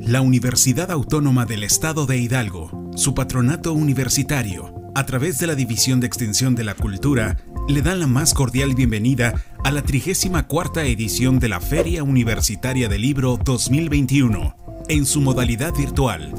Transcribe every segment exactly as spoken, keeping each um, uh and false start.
La Universidad Autónoma del Estado de Hidalgo, su patronato universitario, a través de la División de Extensión de la Cultura, le dan la más cordial bienvenida a la trigésima cuarta edición de la Feria Universitaria del Libro dos mil veintiuno, en su modalidad virtual.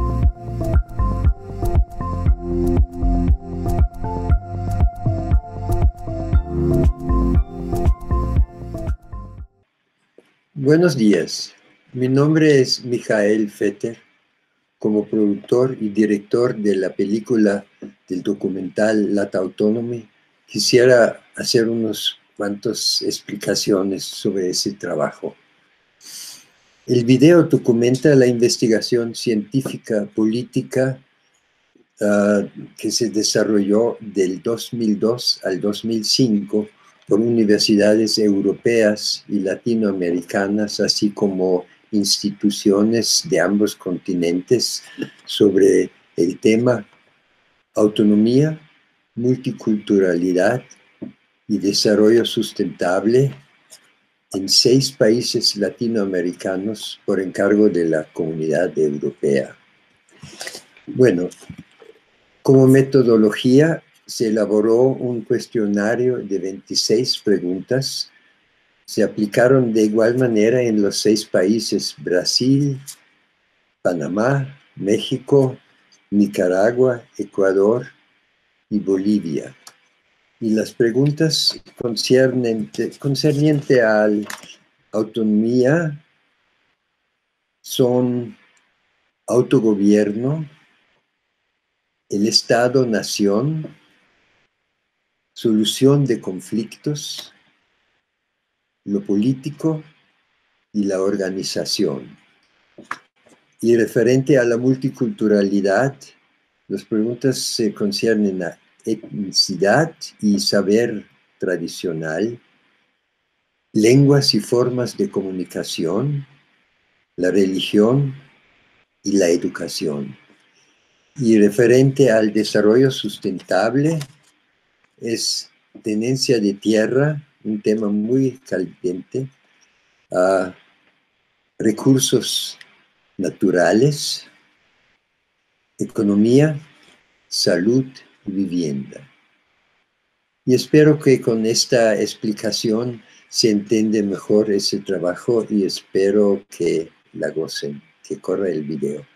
Buenos días, mi nombre es Michael Fetter. Como productor y director de la película del documental Lat Autonomy, quisiera hacer unos cuantos explicaciones sobre ese trabajo. El video documenta la investigación científica política uh, que se desarrolló del dos mil dos al dos mil cinco por universidades europeas y latinoamericanas, así como instituciones de ambos continentes, sobre el tema autonomía, multiculturalidad y desarrollo sustentable en seis países latinoamericanos por encargo de la Comunidad Europea. Bueno, como metodología se elaboró un cuestionario de veintiséis preguntas. Se aplicaron de igual manera en los seis países: Brasil, Panamá, México, Nicaragua, Ecuador y Bolivia. Y las preguntas concernientes concerniente a la autonomía son autogobierno, el Estado-nación, solución de conflictos, lo político y la organización. Y referente a la multiculturalidad, las preguntas se conciernen a etnicidad y saber tradicional, lenguas y formas de comunicación, la religión y la educación. Y referente al desarrollo sustentable, es tenencia de tierra, un tema muy caliente, uh, recursos naturales, economía, salud y vivienda. Y espero que con esta explicación se entiende mejor ese trabajo y espero que la gocen, que corra el video.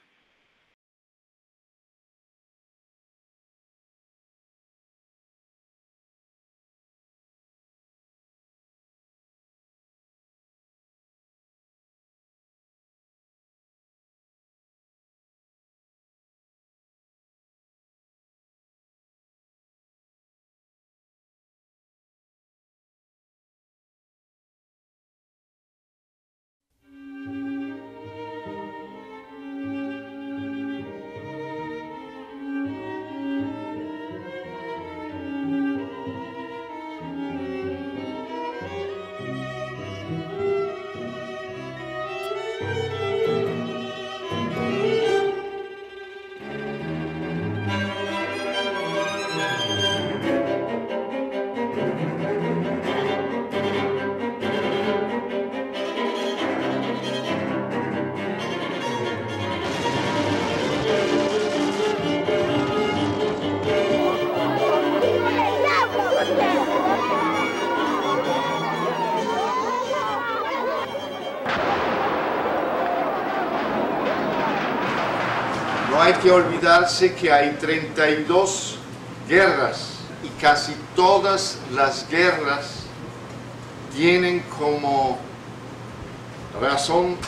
No hay que olvidarse que hay treinta y dos guerras y casi todas las guerras tienen como razón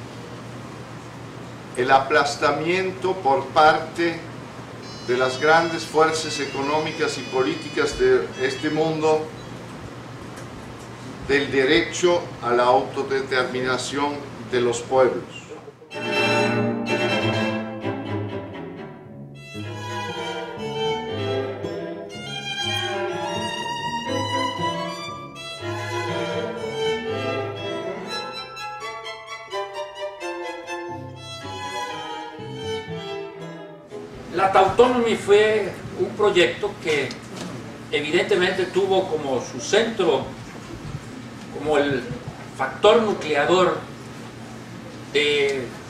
el aplastamiento por parte de las grandes fuerzas económicas y políticas de este mundo del derecho a la autodeterminación de los pueblos. Lat Autonomy fue un proyecto que evidentemente tuvo como su centro, como el factor nucleador de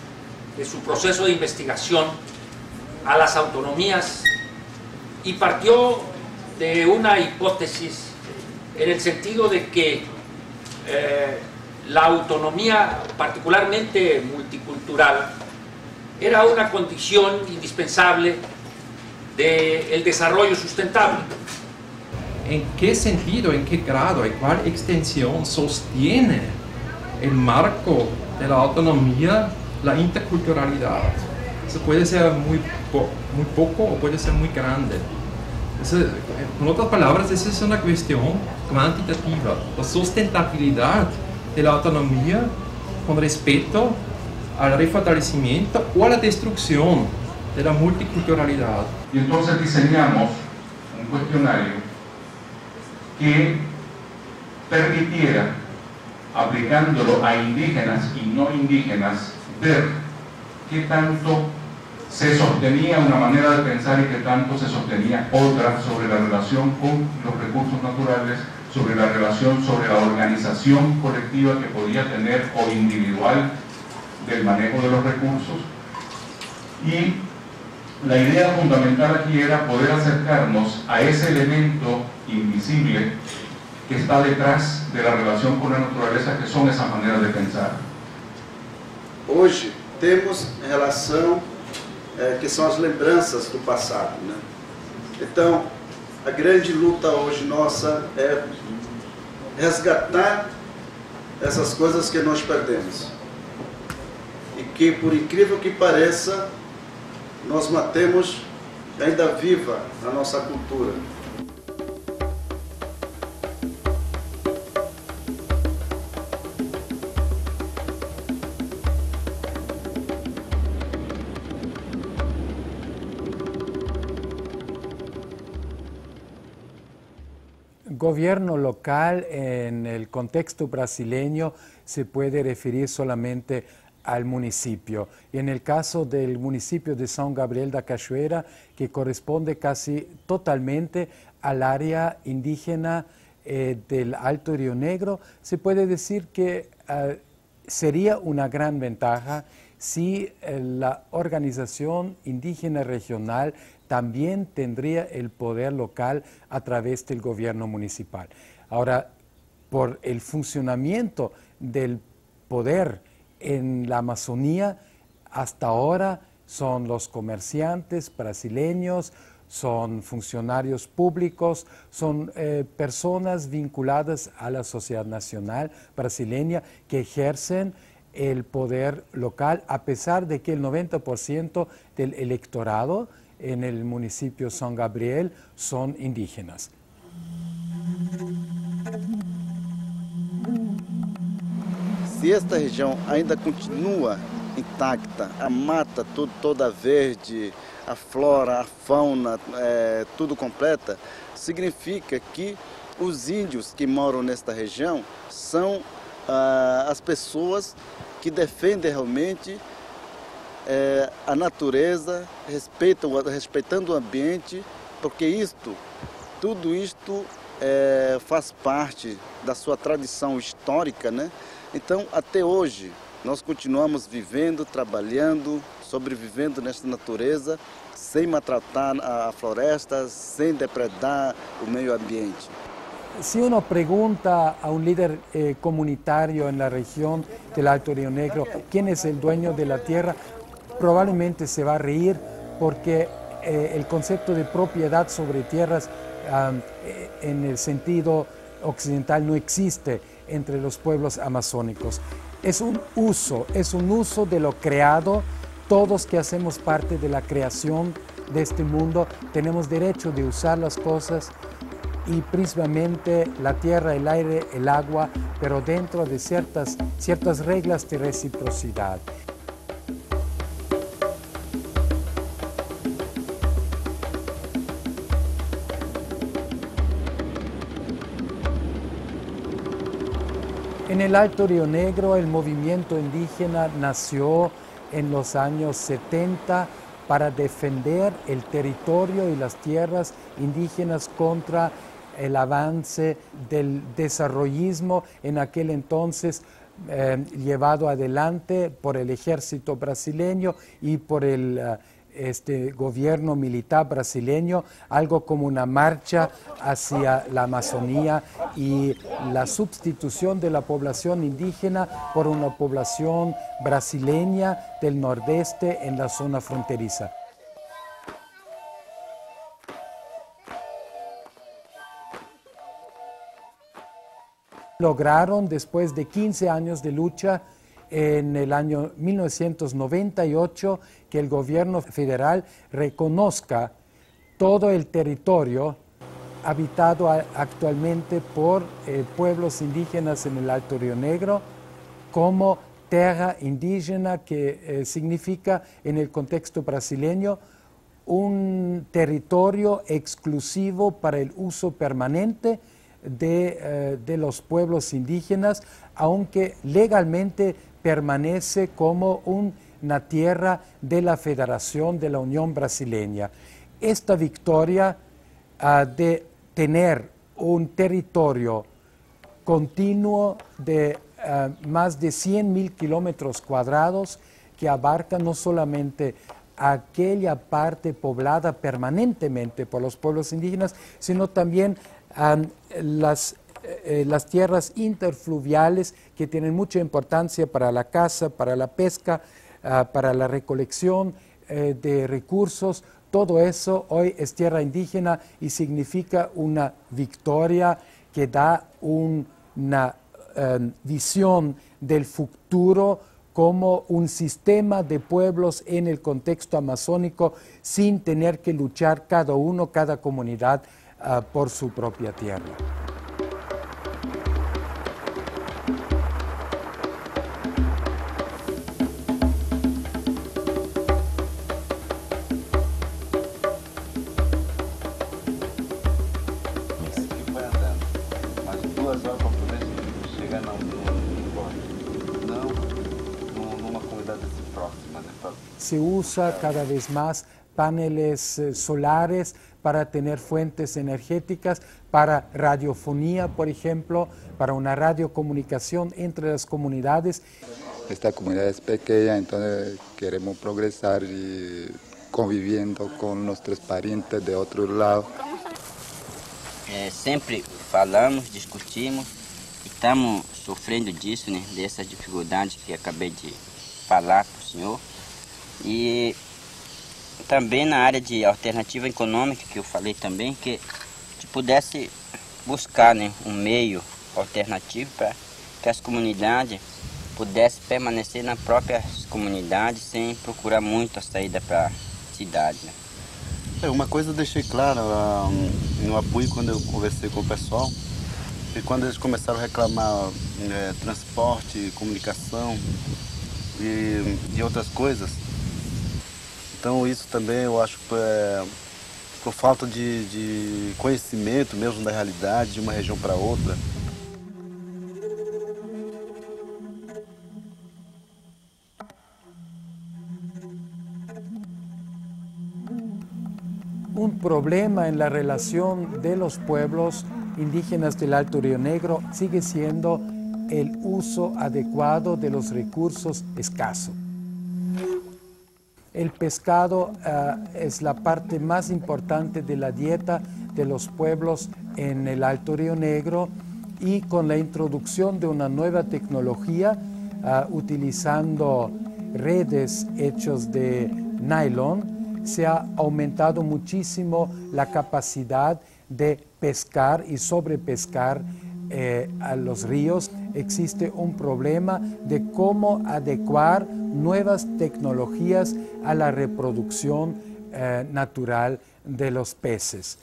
de su proceso de investigación a las autonomías y partió de una hipótesis en el sentido de que eh, la autonomía, particularmente multicultural, era una condición indispensable del desarrollo sustentable. ¿En qué sentido, en qué grado y cuál extensión sostiene el marco de la autonomía la interculturalidad? Eso puede ser muy, po muy poco o puede ser muy grande. Eso, con otras palabras, esa es una cuestión cuantitativa. La sustentabilidad de la autonomía con respecto al refortalecimiento o a la destrucción de la multiculturalidad. Y entonces diseñamos un cuestionario que permitiera, aplicándolo a indígenas y no indígenas, ver qué tanto se sostenía una manera de pensar y qué tanto se sostenía otra sobre la relación con los recursos naturales, sobre la relación, sobre la organización colectiva que podía tener o individual del manejo de los recursos. Y la idea fundamental aquí era poder acercarnos a ese elemento invisible que está detrás de la relación con la naturaleza, que son esas maneras de pensar. Hoje temos em relação é, que são as lembranças do passado, né? Então, a grande luta hoje nossa é resgatar essas coisas que nós perdemos e que, por incrível que pareça, nós mantemos ainda viva a nossa cultura. Gobierno local en el contexto brasileño se puede referir solamente al municipio. Y en el caso del municipio de São Gabriel da Cachoeira, que corresponde casi totalmente al área indígena eh, del Alto Río Negro, se puede decir que eh, sería una gran ventaja si eh, la organización indígena regional también tendría el poder local a través del gobierno municipal. Ahora, por el funcionamiento del poder en la Amazonía, hasta ahora son los comerciantes brasileños, son funcionarios públicos, son eh, personas vinculadas a la sociedad nacional brasileña que ejercen el poder local, a pesar de que el noventa por ciento del electorado en el municipio São Gabriel son indígenas. Se esta região ainda continua intacta, a mata tudo, toda verde, a flora, a fauna, é, tudo completa, significa que os índios que moram nesta região são ah, as pessoas que defendem realmente é, a natureza, respeitam, respeitando o ambiente, porque isto, tudo isto é, faz parte da sua tradição histórica, né? Então, até hoje, nós continuamos vivendo, trabalhando, sobrevivendo nesta natureza, sem maltratar a floresta, sem depredar o meio ambiente. Si uno pregunta a un líder eh, comunitario en la región del Alto Río Negro quién es el dueño de la tierra, probablemente se va a reír porque eh, el concepto de propiedad sobre tierras um, en el sentido occidental no existe entre los pueblos amazónicos. Es un uso, es un uso de lo creado. Todos que hacemos parte de la creación de este mundo tenemos derecho de usar las cosas y principalmente la tierra, el aire, el agua, pero dentro de ciertas, ciertas reglas de reciprocidad. En el Alto Río Negro, el movimiento indígena nació en los años setenta para defender el territorio y las tierras indígenas contra el avance del desarrollismo en aquel entonces eh, llevado adelante por el ejército brasileño y por el uh, este gobierno militar brasileño, algo como una marcha hacia la Amazonía y la sustitución de la población indígena por una población brasileña del nordeste en la zona fronteriza. Lograron, después de quince años de lucha, en el año mil novecientos noventa y ocho, que el gobierno federal reconozca todo el territorio habitado actualmente por eh, pueblos indígenas en el Alto Río Negro como tierra indígena, que eh, significa en el contexto brasileño un territorio exclusivo para el uso permanente de, eh, de los pueblos indígenas, aunque legalmente permanece como un, una tierra de la Federación de la Unión Brasileña. Esta victoria uh, de tener un territorio continuo de uh, más de cien mil kilómetros cuadrados que abarca no solamente aquella parte poblada permanentemente por los pueblos indígenas, sino también um, las Eh, las tierras interfluviales, que tienen mucha importancia para la caza, para la pesca, uh, para la recolección eh, de recursos. Todo eso hoy es tierra indígena y significa una victoria que da un, una uh, visión del futuro como un sistema de pueblos en el contexto amazónico, sin tener que luchar cada uno, cada comunidad uh, por su propia tierra. Se usa cada vez más paneles eh, solares para tener fuentes energéticas, para radiofonía, por ejemplo, para una radiocomunicación entre las comunidades. Esta comunidad es pequeña, entonces queremos progresar y conviviendo con nuestros parientes de otro lado. É, sempre falamos, discutimos, e estamos sofrendo disso, né, dessa dificuldade que acabei de falar para o senhor. E também na área de alternativa econômica, que eu falei também, que se pudesse buscar, né, um meio alternativo para que as comunidades pudessem permanecer na própria comunidade sem procurar muito a saída para a cidade, né. É, uma coisa eu deixei clara um, no apoio quando eu conversei com o pessoal, e quando eles começaram a reclamar é, transporte, comunicação e, e outras coisas. Então isso também eu acho que é por falta de, de conhecimento mesmo da realidade de uma região para outra. Un problema en la relación de los pueblos indígenas del Alto Río Negro sigue siendo el uso adecuado de los recursos escasos. El pescado uh, es la parte más importante de la dieta de los pueblos en el Alto Río Negro, y con la introducción de una nueva tecnología uh, utilizando redes hechas de nylon, se ha aumentado muchísimo la capacidad de pescar y sobrepescar eh, a los ríos. Existe un problema de cómo adecuar nuevas tecnologías a la reproducción eh, natural de los peces.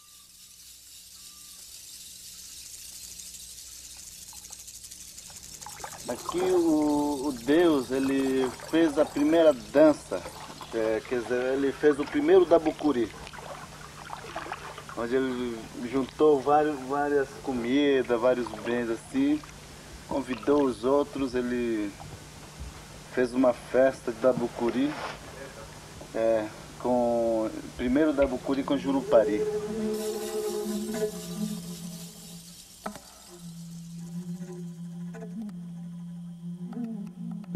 Aqui o, o Deus ele fez a primeira dança, é, quer dizer, ele fez o primeiro Dabucuri, onde ele juntou vários, várias comidas, vários bens assim, convidou os outros, ele fez uma festa de Dabucuri, é, com primeiro Dabucuri com Jurupari.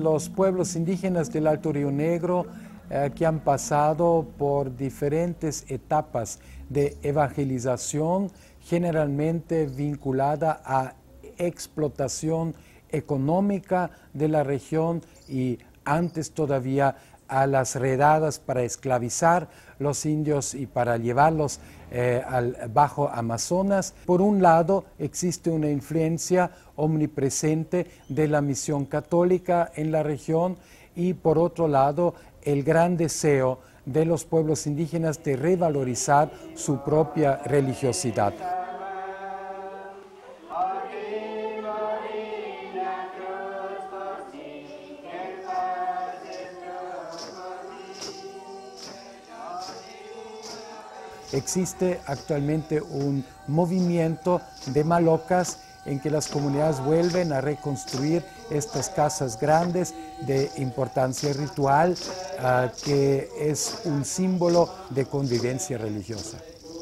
Los pueblos indígenas del Alto Río Negro eh, que han pasado por diferentes etapas de evangelización, generalmente vinculada a explotación económica de la región y antes todavía a las redadas para esclavizar los indios y para llevarlos eh, al Bajo Amazonas. Por un lado, existe una influencia omnipresente de la misión católica en la región y por otro lado, el gran deseo de los pueblos indígenas de revalorizar su propia religiosidad. Existe actualmente un movimiento de malocas en que las comunidades vuelven a reconstruir estas casas grandes de importancia ritual, uh, que es un símbolo de convivencia religiosa.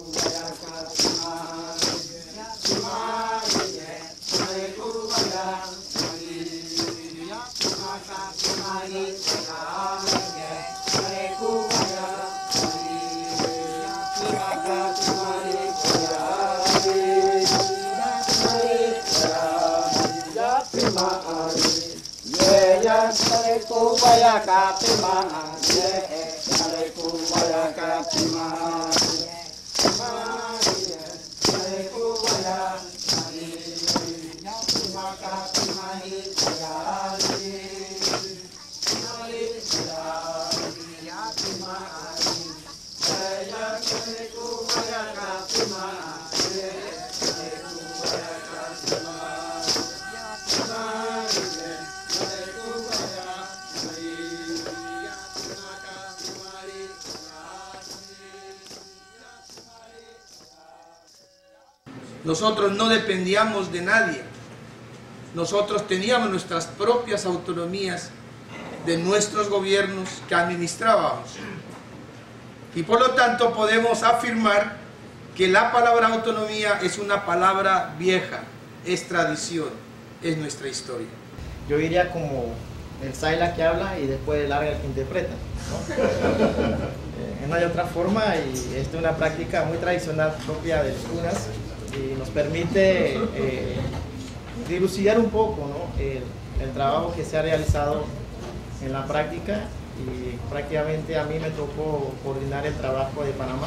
Nosotros no dependíamos de nadie, nosotros teníamos nuestras propias autonomías de nuestros gobiernos que administrábamos. Y por lo tanto podemos afirmar que la palabra autonomía es una palabra vieja, es tradición, es nuestra historia. Yo diría como el Saila que habla y después el Larga el que interpreta, ¿no? eh, no hay otra forma y esta es una práctica muy tradicional propia de los cunas y nos permite eh, dilucidar un poco, ¿no? el, el trabajo que se ha realizado en la práctica y prácticamente a mí me tocó coordinar el trabajo de Panamá.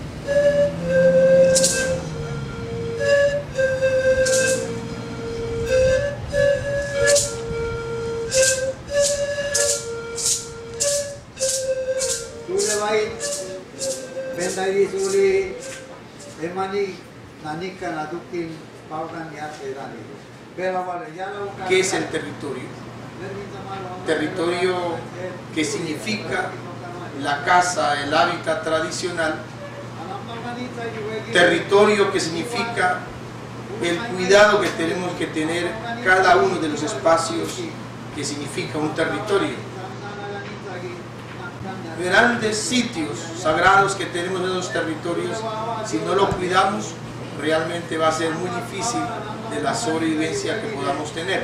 ¿Qué es el territorio? Territorio que significa la casa, el hábitat tradicional. Territorio que significa el cuidado que tenemos que tener cada uno de los espacios que significa un territorio. Grandes sitios sagrados que tenemos en los territorios, si no los cuidamos, realmente va a ser muy difícil de la sobrevivencia que podamos tener.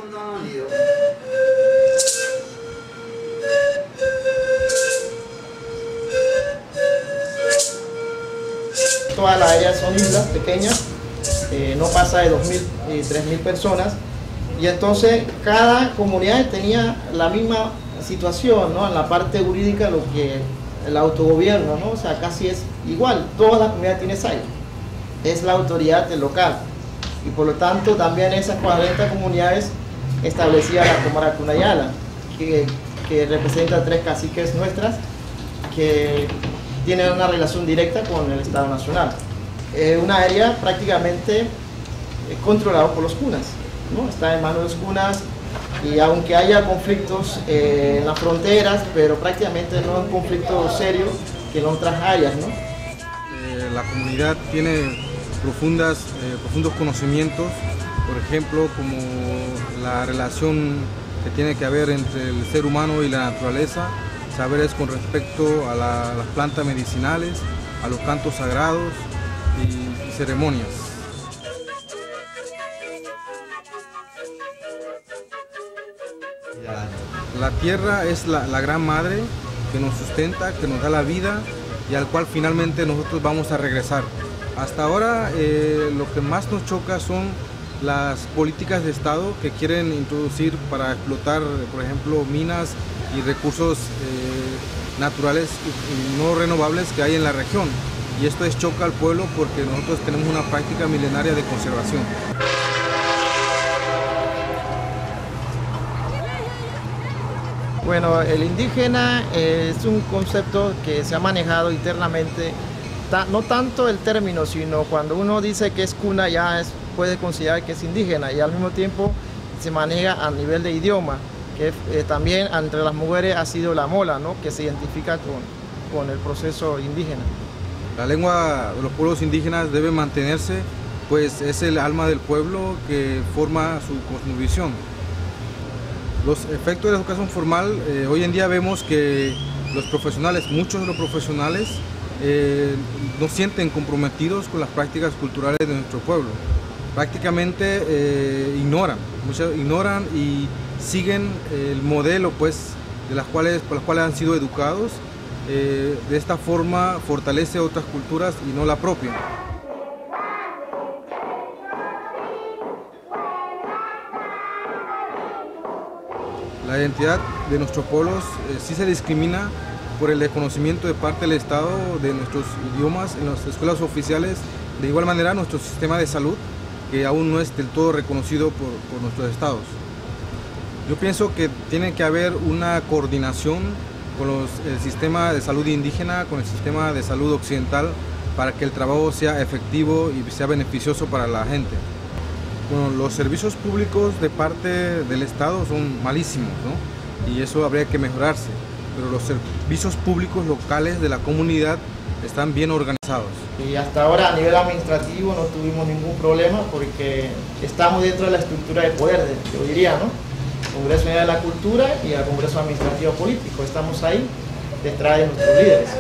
Todas las áreas son islas pequeñas, eh, no pasa de dos mil y tres mil personas, y entonces cada comunidad tenía la misma situación, ¿no? En la parte jurídica, lo que el autogobierno, ¿no? O sea, casi es igual, todas las comunidades tienen S A I, es la autoridad local, y por lo tanto también esas cuarenta comunidades establecía la Comara Cunayala, que, que representa tres caciques nuestras, que tienen una relación directa con el Estado Nacional. Eh, una área prácticamente eh, controlada por los cunas, ¿no? Está en manos de los cunas, y aunque haya conflictos eh, en las fronteras, pero prácticamente no es un conflicto serio que en otras áreas, ¿no? Eh, la comunidad tiene profundas, eh, profundos conocimientos, por ejemplo, como la relación que tiene que haber entre el ser humano y la naturaleza, saberes con respecto a, la, a las plantas medicinales, a los cantos sagrados y, y ceremonias. La tierra es la, la gran madre que nos sustenta, que nos da la vida y al cual finalmente nosotros vamos a regresar. Hasta ahora eh, lo que más nos choca son las políticas de Estado que quieren introducir para explotar, por ejemplo, minas y recursos eh, naturales y no renovables que hay en la región. Y esto es choca al pueblo porque nosotros tenemos una práctica milenaria de conservación. Bueno, el indígena es un concepto que se ha manejado internamente, no tanto el término, sino cuando uno dice que es cuna ya es, puede considerar que es indígena, y al mismo tiempo se maneja a nivel de idioma, que eh, también entre las mujeres ha sido la mola, ¿no?, que se identifica con, con el proceso indígena. La lengua de los pueblos indígenas debe mantenerse, pues es el alma del pueblo que forma su cosmovisión. Los efectos de la educación formal, eh, hoy en día vemos que los profesionales, muchos de los profesionales, eh, no sienten comprometidos con las prácticas culturales de nuestro pueblo. Prácticamente eh, ignoran, muchos ignoran y siguen el modelo, pues, de las cuales, por las cuales han sido educados. Eh, de esta forma fortalece otras culturas y no la propia. La identidad de nuestros pueblos eh, sí se discrimina por el desconocimiento de parte del Estado de nuestros idiomas en las escuelas oficiales. De igual manera, nuestro sistema de salud, que aún no es del todo reconocido por, por nuestros estados. Yo pienso que tiene que haber una coordinación con los, el sistema de salud indígena, con el sistema de salud occidental, para que el trabajo sea efectivo y sea beneficioso para la gente. Bueno, los servicios públicos de parte del Estado son malísimos, ¿no? Y eso habría que mejorarse, pero los servicios públicos locales de la comunidad están bien organizados. Y hasta ahora a nivel administrativo no tuvimos ningún problema porque estamos dentro de la estructura de poder, yo diría, ¿no? Congreso Nacional de la Cultura y el Congreso Administrativo Político, estamos ahí detrás de nuestros líderes.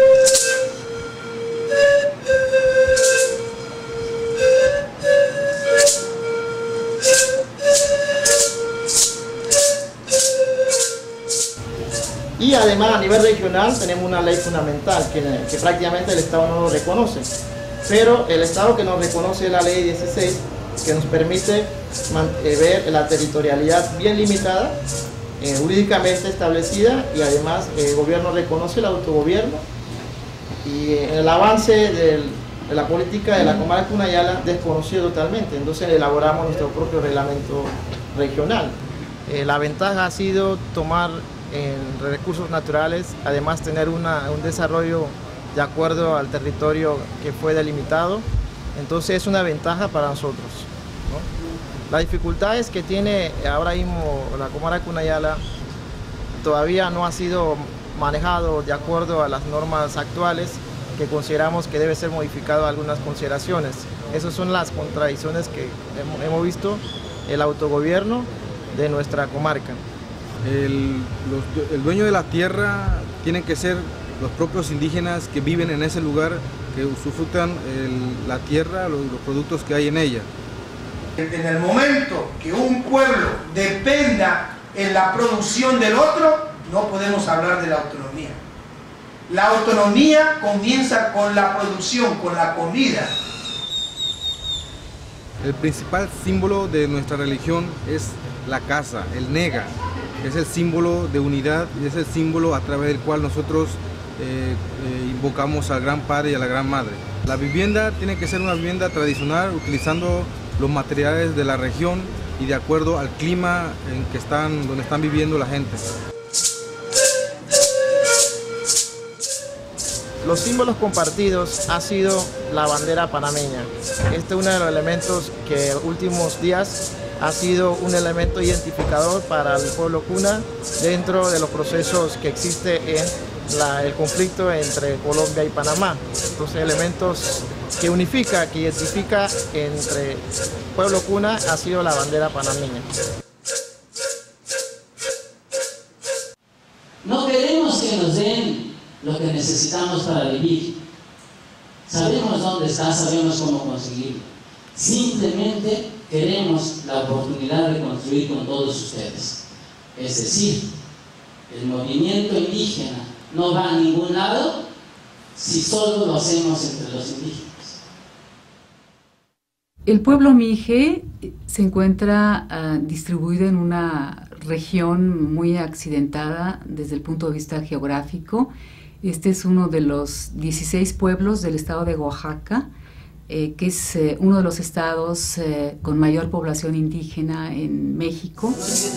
Y además a nivel regional tenemos una ley fundamental que, que prácticamente el Estado no lo reconoce, pero el Estado que nos reconoce es la ley dieciséis, que nos permite ver la territorialidad bien limitada, eh, jurídicamente establecida, y además el gobierno reconoce el autogobierno, y el avance del, de la política de la comarca Cunayala desconocido totalmente. Entonces elaboramos nuestro propio reglamento regional. Eh, la ventaja ha sido tomar en recursos naturales, además tener una, un desarrollo de acuerdo al territorio que fue delimitado, entonces es una ventaja para nosotros, ¿no? La dificultad es que tiene ahora mismo la comarca Cunayala, todavía no ha sido manejado de acuerdo a las normas actuales, que consideramos que debe ser modificado algunas consideraciones. Esas son las contradicciones que hemos visto el autogobierno de nuestra comarca. El, los, el dueño de la tierra tienen que ser los propios indígenas que viven en ese lugar, que usufructan el, la tierra, los, los productos que hay en ella. En el momento que un pueblo dependa en la producción del otro, no podemos hablar de la autonomía. La autonomía comienza con la producción, con la comida. El principal símbolo de nuestra religión es la casa, el nega. Es el símbolo de unidad y es el símbolo a través del cual nosotros eh, eh, invocamos al Gran Padre y a la Gran Madre. La vivienda tiene que ser una vivienda tradicional, utilizando los materiales de la región y de acuerdo al clima en que están, donde están viviendo la gente. Los símbolos compartidos ha sido la bandera panameña. Este es uno de los elementos que en los últimos días ha sido un elemento identificador para el pueblo cuna dentro de los procesos que existe en la, el conflicto entre Colombia y Panamá. Entonces, elementos que unifica, que identifica entre pueblo cuna ha sido la bandera panameña. No queremos que nos den lo que necesitamos para vivir. Sabemos dónde está, sabemos cómo conseguirlo. Simplemente queremos la oportunidad de construir con todos ustedes. Es decir, el movimiento indígena no va a ningún lado si solo lo hacemos entre los indígenas. El pueblo Mije se encuentra uh, distribuido en una región muy accidentada desde el punto de vista geográfico. Este es uno de los dieciséis pueblos del estado de Oaxaca, eh, que es eh, uno de los estados eh, con mayor población indígena en México.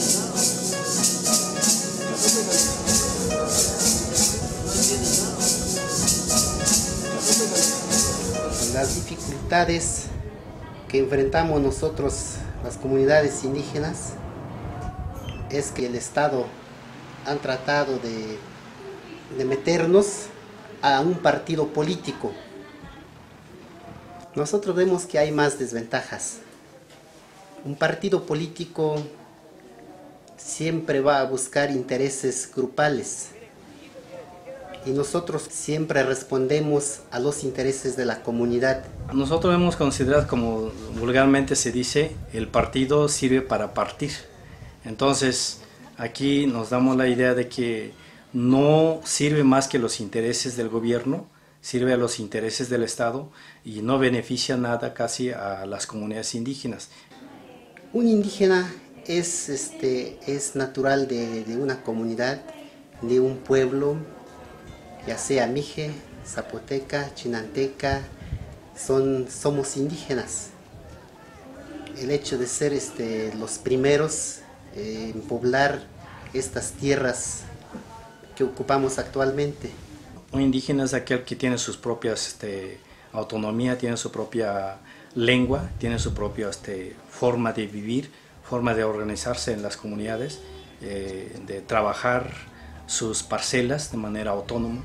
Las dificultades que enfrentamos nosotros, las comunidades indígenas, es que el Estado han tratado de, de meternos a un partido político. Nosotros vemos que hay más desventajas. Un partido político siempre va a buscar intereses grupales y nosotros siempre respondemos a los intereses de la comunidad. Nosotros hemos considerado, como vulgarmente se dice, el partido sirve para partir. Entonces, aquí nos damos la idea de que no sirve más que los intereses del gobierno, sirve a los intereses del Estado y no beneficia nada casi a las comunidades indígenas. Un indígena es, este, es natural de, de una comunidad, de un pueblo, ya sea Mije, Zapoteca, Chinanteca, son, somos indígenas. El hecho de ser este, los primeros eh, en poblar estas tierras que ocupamos actualmente. Un indígena es aquel que tiene sus propias este, autonomía, tiene su propia lengua, tiene su propia este, forma de vivir, forma de organizarse en las comunidades, eh, de trabajar sus parcelas de manera autónoma.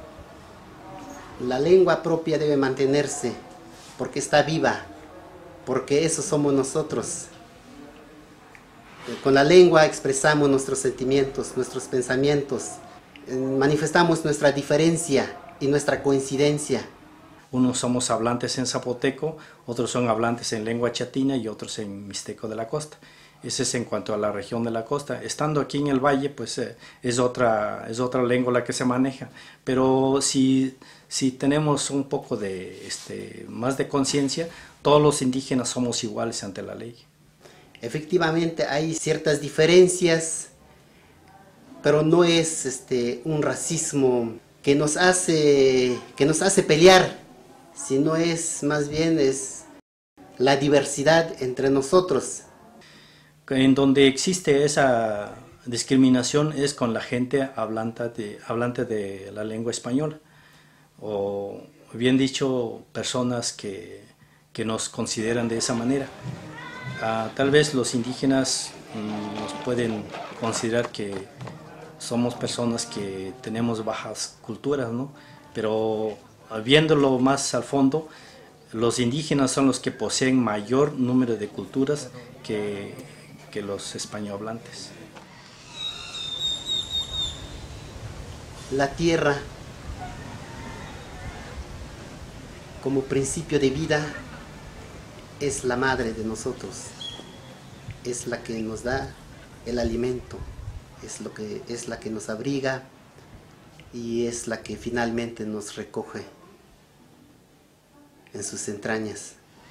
La lengua propia debe mantenerse porque está viva, porque eso somos nosotros. Con la lengua expresamos nuestros sentimientos, nuestros pensamientos, manifestamos nuestra diferencia y nuestra coincidencia. Unos somos hablantes en zapoteco, otros son hablantes en lengua chatina y otros en mixteco de la costa. Ese es en cuanto a la región de la costa. Estando aquí en el valle, pues eh, es, otra, es otra lengua la que se maneja. Pero si, si tenemos un poco de, este, más de conciencia, todos los indígenas somos iguales ante la ley. Efectivamente hay ciertas diferencias, pero no es este, un racismo que nos hace, que nos hace pelear, sino es más bien es la diversidad entre nosotros. En donde existe esa discriminación es con la gente hablante de, hablante de la lengua española, o bien dicho, personas que, que nos consideran de esa manera. Uh, tal vez los indígenas um, nos pueden considerar que somos personas que tenemos bajas culturas, ¿no? Pero uh, viéndolo más al fondo, los indígenas son los que poseen mayor número de culturas que, que los españohablantes. La tierra, como principio de vida, es la madre de nosotros, es la que nos da el alimento, es, lo que, es la que nos abriga y es la que finalmente nos recoge en sus entrañas.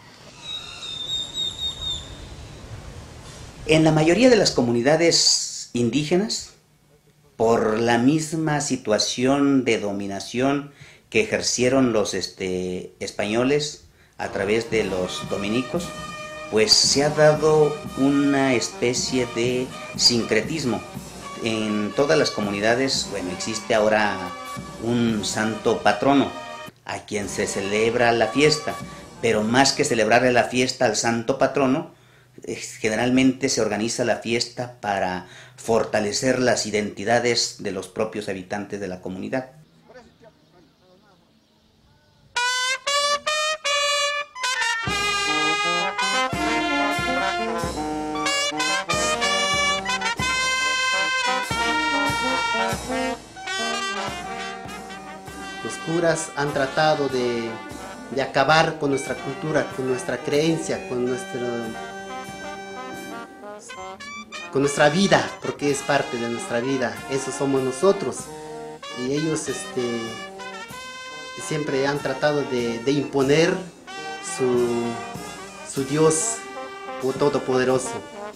En la mayoría de las comunidades indígenas, por la misma situación de dominación que ejercieron los este, españoles a través de los dominicos, pues se ha dado una especie de sincretismo. En todas las comunidades, bueno, existe ahora un santo patrono a quien se celebra la fiesta, pero más que celebrarle la fiesta al santo patrono, generalmente se organiza la fiesta para fortalecer las identidades de los propios habitantes de la comunidad. Los curas han tratado de, de acabar con nuestra cultura, con nuestra creencia, con nuestro, con nuestra vida, porque es parte de nuestra vida, eso somos nosotros. Y ellos este, siempre han tratado de, de imponer su, su Dios todopoderoso.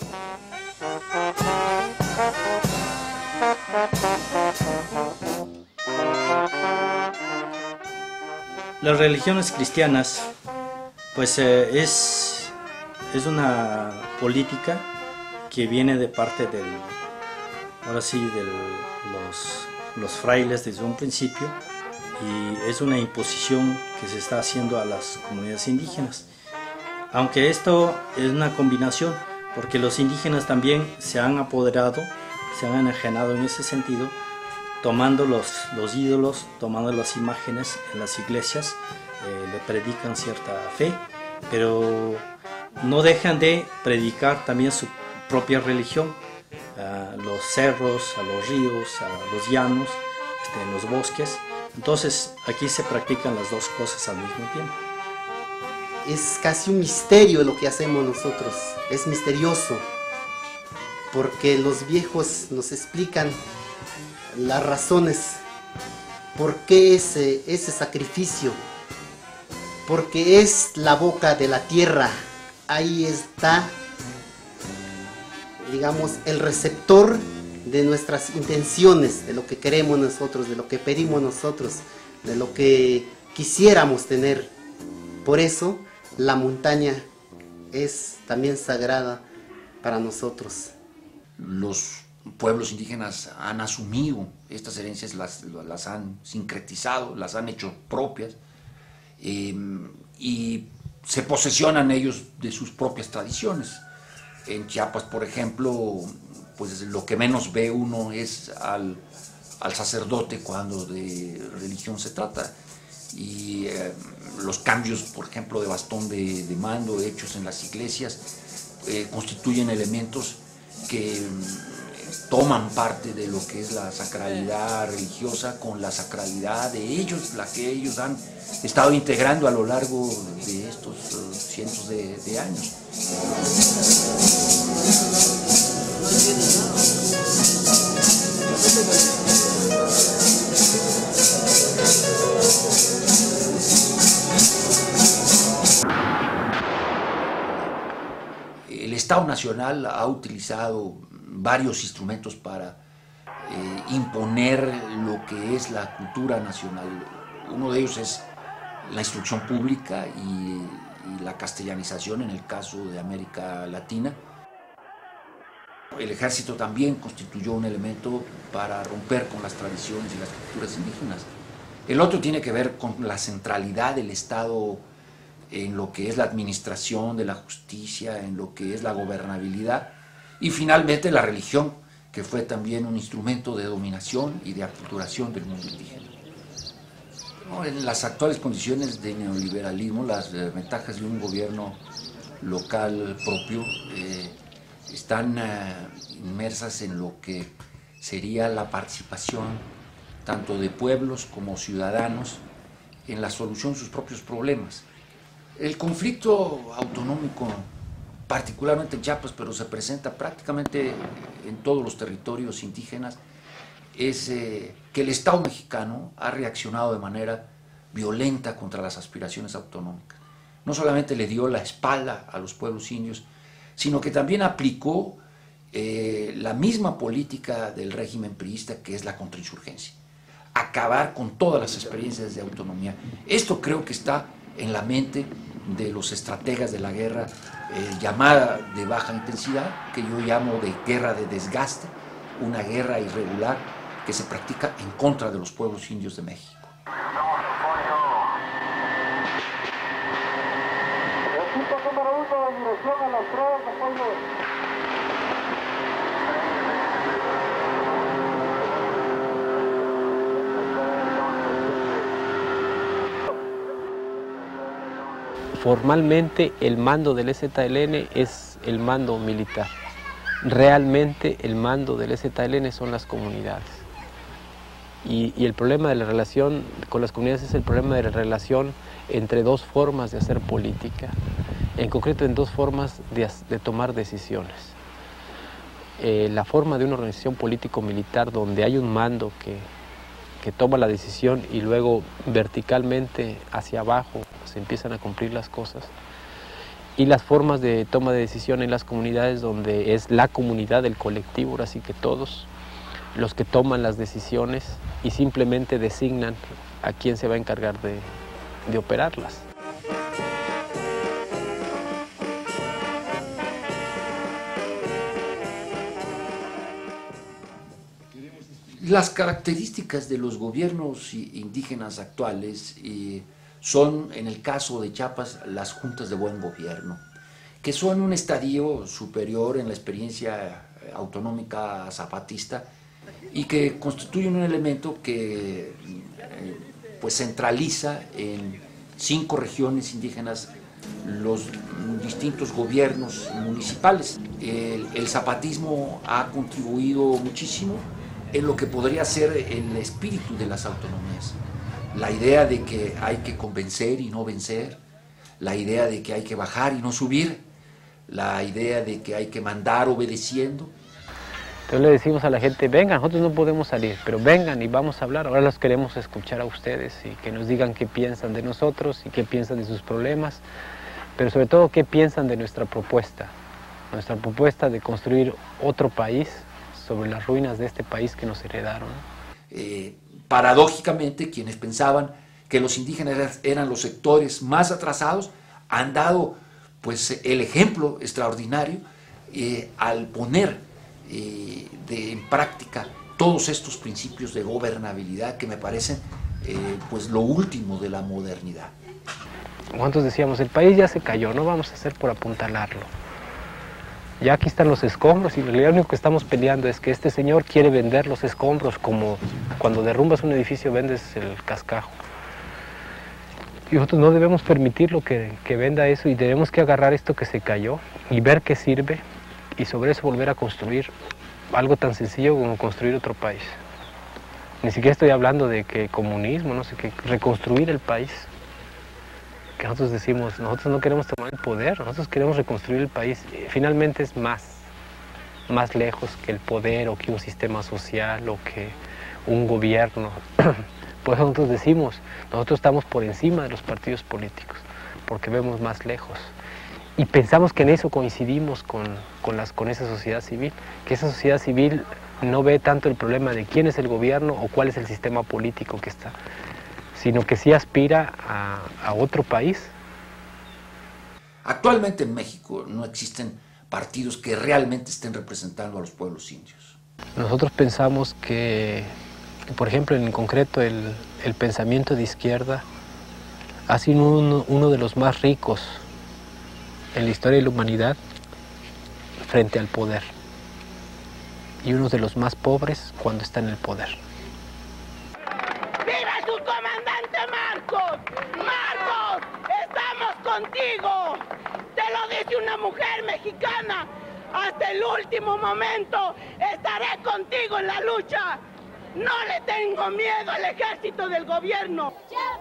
Las religiones cristianas, pues eh, es, es una política que viene de parte del, ahora sí, de los, los frailes desde un principio, y es una imposición que se está haciendo a las comunidades indígenas. Aunque esto es una combinación, porque los indígenas también se han apoderado, se han enajenado en ese sentido, tomando los, los ídolos, tomando las imágenes en las iglesias, eh, le predican cierta fe, pero no dejan de predicar también su propia religión, a los cerros, a los ríos, a los llanos, este, en los bosques. Entonces aquí se practican las dos cosas al mismo tiempo. Es casi un misterio lo que hacemos nosotros, es misterioso, porque los viejos nos explican las razones, por qué ese, ese sacrificio, porque es la boca de la tierra, ahí está, digamos, el receptor de nuestras intenciones, de lo que queremos nosotros, de lo que pedimos nosotros, de lo que quisiéramos tener. Por eso la montaña es también sagrada para nosotros. Los pueblos indígenas han asumido estas herencias, las, las han sincretizado, las han hecho propias, eh, y se posesionan ellos de sus propias tradiciones. En Chiapas, por ejemplo, pues lo que menos ve uno es al, al sacerdote cuando de religión se trata. Y eh, los cambios, por ejemplo, de bastón de, de mando hechos en las iglesias eh, constituyen elementos que toman parte de lo que es la sacralidad religiosa con la sacralidad de ellos, la que ellos han estado integrando a lo largo de estos uh, cientos de, de años. El Estado Nacional ha utilizado varios instrumentos para eh, imponer lo que es la cultura nacional. Uno de ellos es la instrucción pública y, y la castellanización en el caso de América Latina. El ejército también constituyó un elemento para romper con las tradiciones y las culturas indígenas. El otro tiene que ver con la centralidad del Estado en lo que es la administración de la justicia, en lo que es la gobernabilidad, y finalmente la religión, que fue también un instrumento de dominación y de aculturación del mundo indígena. No, en las actuales condiciones de neoliberalismo, las eh, ventajas de un gobierno local propio eh, están eh, inmersas en lo que sería la participación tanto de pueblos como ciudadanos en la solución de sus propios problemas. El conflicto autonómico, particularmente en Chiapas, pero se presenta prácticamente en todos los territorios indígenas, es eh, que el Estado mexicano ha reaccionado de manera violenta contra las aspiraciones autonómicas. No solamente le dio la espalda a los pueblos indios, sino que también aplicó eh, la misma política del régimen priista, que es la contrainsurgencia. Acabar con todas las experiencias de autonomía. Esto creo que está en la mente de los estrategas de la guerra eh, llamada de baja intensidad, que yo llamo de guerra de desgaste, una guerra irregular que se practica en contra de los pueblos indios de México. Formalmente el mando del E Z L N es el mando militar. Realmente el mando del E Z L N son las comunidades. Y, y el problema de la relación con las comunidades es el problema de la relación entre dos formas de hacer política, en concreto en dos formas de, de tomar decisiones. eh, la forma de una organización político-militar donde hay un mando que, que toma la decisión y luego verticalmente hacia abajo se empiezan a cumplir las cosas, y las formas de toma de decisión en las comunidades donde es la comunidad, el colectivo, ahora sí que todos los que toman las decisiones y simplemente designan a quién se va a encargar de, de operarlas. Las características de los gobiernos indígenas actuales eh, son, en el caso de Chiapas, las juntas de buen gobierno, que son un estadio superior en la experiencia autonómica zapatista y que constituyen un elemento que eh, pues centraliza en cinco regiones indígenas los distintos gobiernos municipales. El, el zapatismo ha contribuido muchísimo en lo que podría ser el espíritu de las autonomías. La idea de que hay que convencer y no vencer, la idea de que hay que bajar y no subir, la idea de que hay que mandar obedeciendo. Entonces le decimos a la gente, vengan, nosotros no podemos salir, pero vengan y vamos a hablar. Ahora los queremos escuchar a ustedes y que nos digan qué piensan de nosotros y qué piensan de sus problemas, pero sobre todo qué piensan de nuestra propuesta, nuestra propuesta de construir otro país sobre las ruinas de este país que nos heredaron. Eh, paradójicamente, quienes pensaban que los indígenas eran los sectores más atrasados, han dado pues, el ejemplo extraordinario eh, al poner eh, de, en práctica todos estos principios de gobernabilidad que me parecen eh, pues, lo último de la modernidad. ¿Cuántos decíamos, el país ya se cayó, no vamos a hacer por apuntalarlo? Ya aquí están los escombros y en realidad lo único que estamos peleando es que este señor quiere vender los escombros como cuando derrumbas un edificio vendes el cascajo. Y nosotros no debemos permitirlo que, que venda eso y debemos que agarrar esto que se cayó y ver qué sirve y sobre eso volver a construir algo tan sencillo como construir otro país. Ni siquiera estoy hablando de que comunismo, no sé qué, reconstruir el país. Que nosotros decimos, nosotros no queremos tomar el poder, nosotros queremos reconstruir el país. Finalmente es más, más lejos que el poder o que un sistema social o que un gobierno. Por eso nosotros decimos, nosotros estamos por encima de los partidos políticos, porque vemos más lejos. Y pensamos que en eso coincidimos con, con, las, con esa sociedad civil, que esa sociedad civil no ve tanto el problema de quién es el gobierno o cuál es el sistema político que está, sino que sí aspira a, a otro país. Actualmente en México no existen partidos que realmente estén representando a los pueblos indios. Nosotros pensamos que, que por ejemplo, en concreto el, el pensamiento de izquierda ha sido uno, uno de los más ricos en la historia de la humanidad frente al poder y uno de los más pobres cuando está en el poder. ¡Marcos! ¡Marcos! ¡Estamos contigo! Te lo dice una mujer mexicana. Hasta el último momento estaré contigo en la lucha. No le tengo miedo al ejército del gobierno.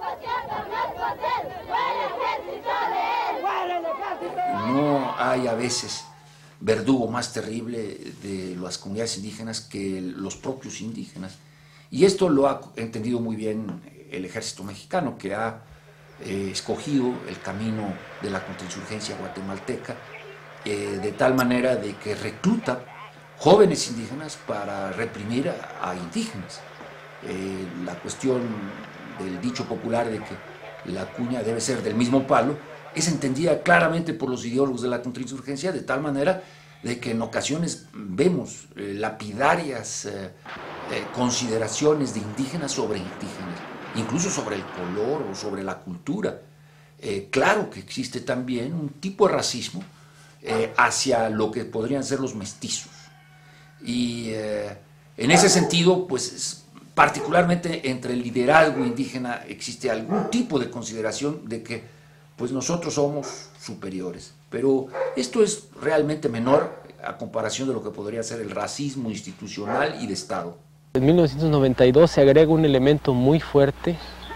No hay a veces verdugo más terrible de las comunidades indígenas que los propios indígenas. Y esto lo ha entendido muy bien el ejército mexicano, que ha eh, escogido el camino de la contrainsurgencia guatemalteca, eh, de tal manera de que recluta jóvenes indígenas para reprimir a, a indígenas. Eh, la cuestión del dicho popular de que la cuña debe ser del mismo palo es entendida claramente por los ideólogos de la contrainsurgencia, de tal manera de que en ocasiones vemos eh, lapidarias eh, eh, consideraciones de indígenas sobre indígenas, incluso sobre el color o sobre la cultura. Eh, claro que existe también un tipo de racismo eh, hacia lo que podrían ser los mestizos. Y eh, en ese sentido, pues particularmente entre el liderazgo indígena existe algún tipo de consideración de que pues nosotros somos superiores. Pero esto es realmente menor a comparación de lo que podría ser el racismo institucional y de Estado. En mil novecientos noventa y dos se agrega un elemento muy fuerte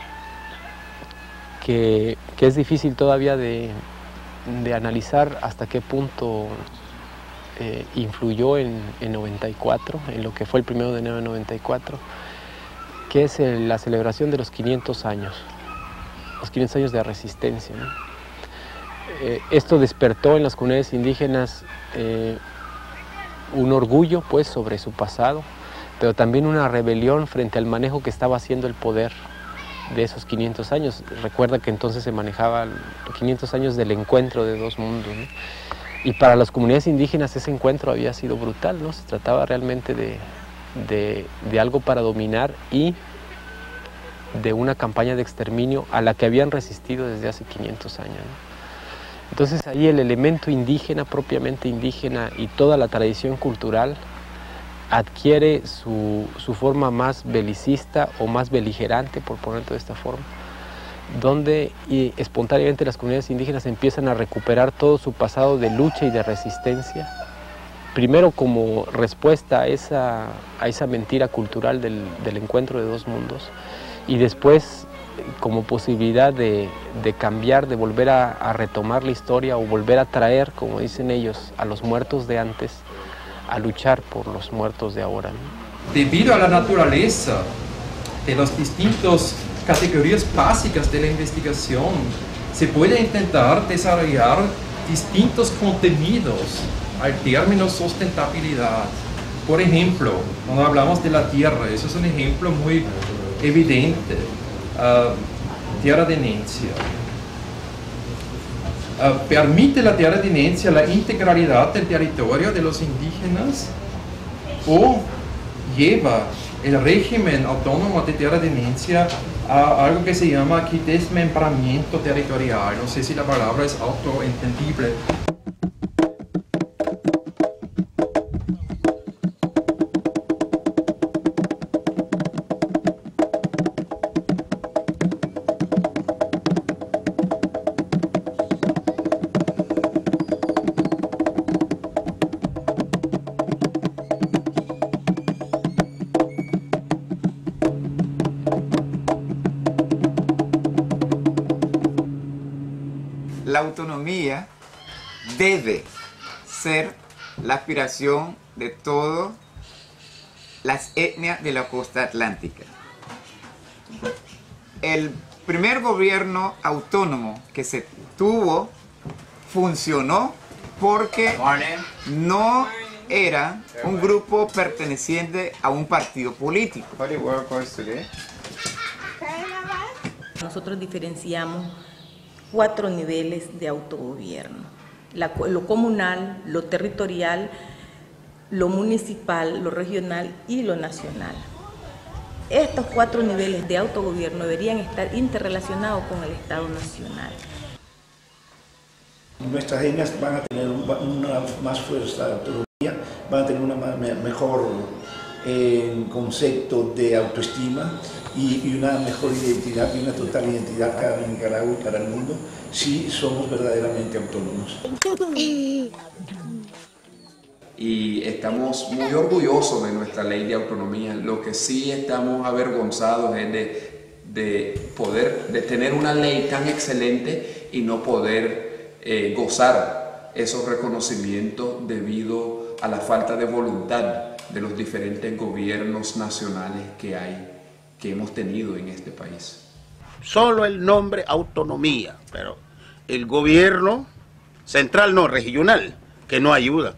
que, que es difícil todavía de, de analizar hasta qué punto eh, influyó en, en noventa y cuatro, en lo que fue el primero de enero de noventa y cuatro, que es el, la celebración de los quinientos años, los quinientos años de resistencia, ¿no? Eh, esto despertó en las comunidades indígenas eh, un orgullo, pues, sobre su pasado, pero también una rebelión frente al manejo que estaba haciendo el poder de esos quinientos años. Recuerda que entonces se manejaba los quinientos años del encuentro de dos mundos, ¿no? Y para las comunidades indígenas ese encuentro había sido brutal, ¿no? Se trataba realmente de, de, de algo para dominar y de una campaña de exterminio a la que habían resistido desde hace quinientos años, ¿no? Entonces ahí el elemento indígena, propiamente indígena, y toda la tradición cultural adquiere su, su forma más belicista o más beligerante, por ponerlo de esta forma, donde y espontáneamente las comunidades indígenas empiezan a recuperar todo su pasado de lucha y de resistencia, primero como respuesta a esa, a esa mentira cultural del, del encuentro de dos mundos, y después como posibilidad de, de cambiar, de volver a, a retomar la historia o volver a traer, como dicen ellos, a los muertos de antes, a luchar por los muertos de ahora, ¿no? Debido a la naturaleza de las distintas categorías básicas de la investigación, se puede intentar desarrollar distintos contenidos al término sustentabilidad. Por ejemplo, cuando hablamos de la tierra, eso es un ejemplo muy evidente. Uh, tierra de herencia. Uh, ¿Permite la tierra de herencia la integralidad del territorio de los indígenas o lleva el régimen autónomo de tierra de herencia a algo que se llama aquí desmembramiento territorial? No sé si la palabra es autoentendible. La autonomía debe ser la aspiración de todas las etnias de la costa atlántica. El primer gobierno autónomo que se tuvo funcionó porque no era un grupo perteneciente a un partido político. Nosotros diferenciamos cuatro niveles de autogobierno: La, lo comunal, lo territorial, lo municipal, lo regional y lo nacional. Estos cuatro niveles de autogobierno deberían estar interrelacionados con el Estado nacional. Nuestras etnias van a tener una más fuerza de autonomía, van a tener un mejor eh, concepto de autoestima y, y una mejor identidad y una total identidad para Nicaragua y para el mundo si somos verdaderamente autónomos. Y estamos muy orgullosos de nuestra ley de autonomía. Lo que sí estamos avergonzados es de, de poder, de tener una ley tan excelente y no poder eh, gozar esos reconocimientos debido a la falta de voluntad de los diferentes gobiernos nacionales que hay, que hemos tenido en este país. Solo el nombre autonomía, pero el gobierno central no, regional, que no ayuda.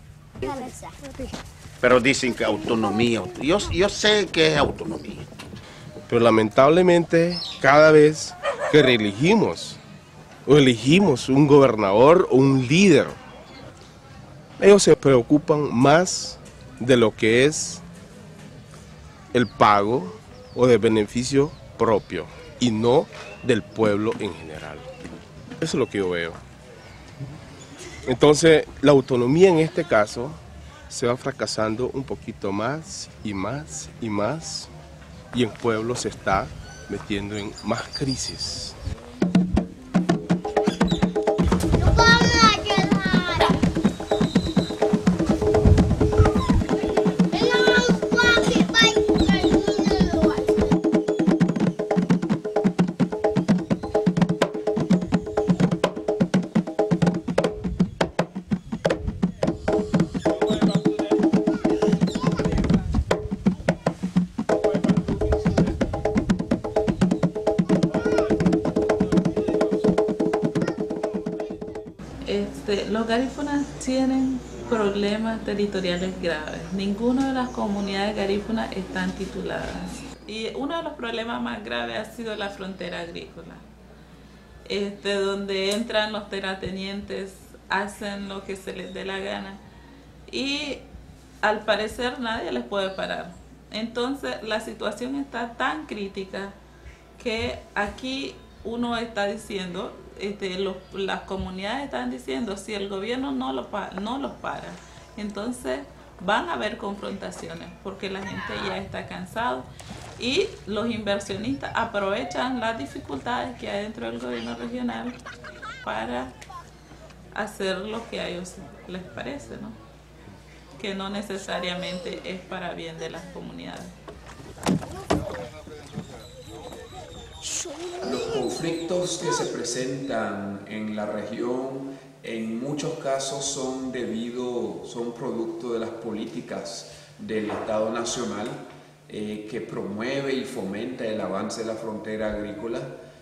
Pero dicen que autonomía, yo, yo sé que es autonomía. Pero lamentablemente cada vez que reelegimos o elegimos un gobernador o un líder, ellos se preocupan más de lo que es el pago o del beneficio propio y no del pueblo en general. Eso es lo que yo veo. Entonces, la autonomía en este caso se va fracasando un poquito más y más y más, y el pueblo se está metiendo en más crisis. Este, los garífunas tienen problemas territoriales graves. Ninguna de las comunidades garífunas están tituladas. Y uno de los problemas más graves ha sido la frontera agrícola, este, donde entran los terratenientes, hacen lo que se les dé la gana y al parecer nadie les puede parar. Entonces la situación está tan crítica que aquí uno está diciendo, este, los, las comunidades están diciendo, si el gobierno no, lo, no los para, entonces van a haber confrontaciones porque la gente ya está cansado y los inversionistas aprovechan las dificultades que hay dentro del gobierno regional para hacer lo que a ellos les parece, ¿no? Que no necesariamente es para bien de las comunidades. Los conflictos que se presentan en la región en muchos casos son debido, son producto de las políticas del Estado Nacional eh, que promueve y fomenta el avance de la frontera agrícola,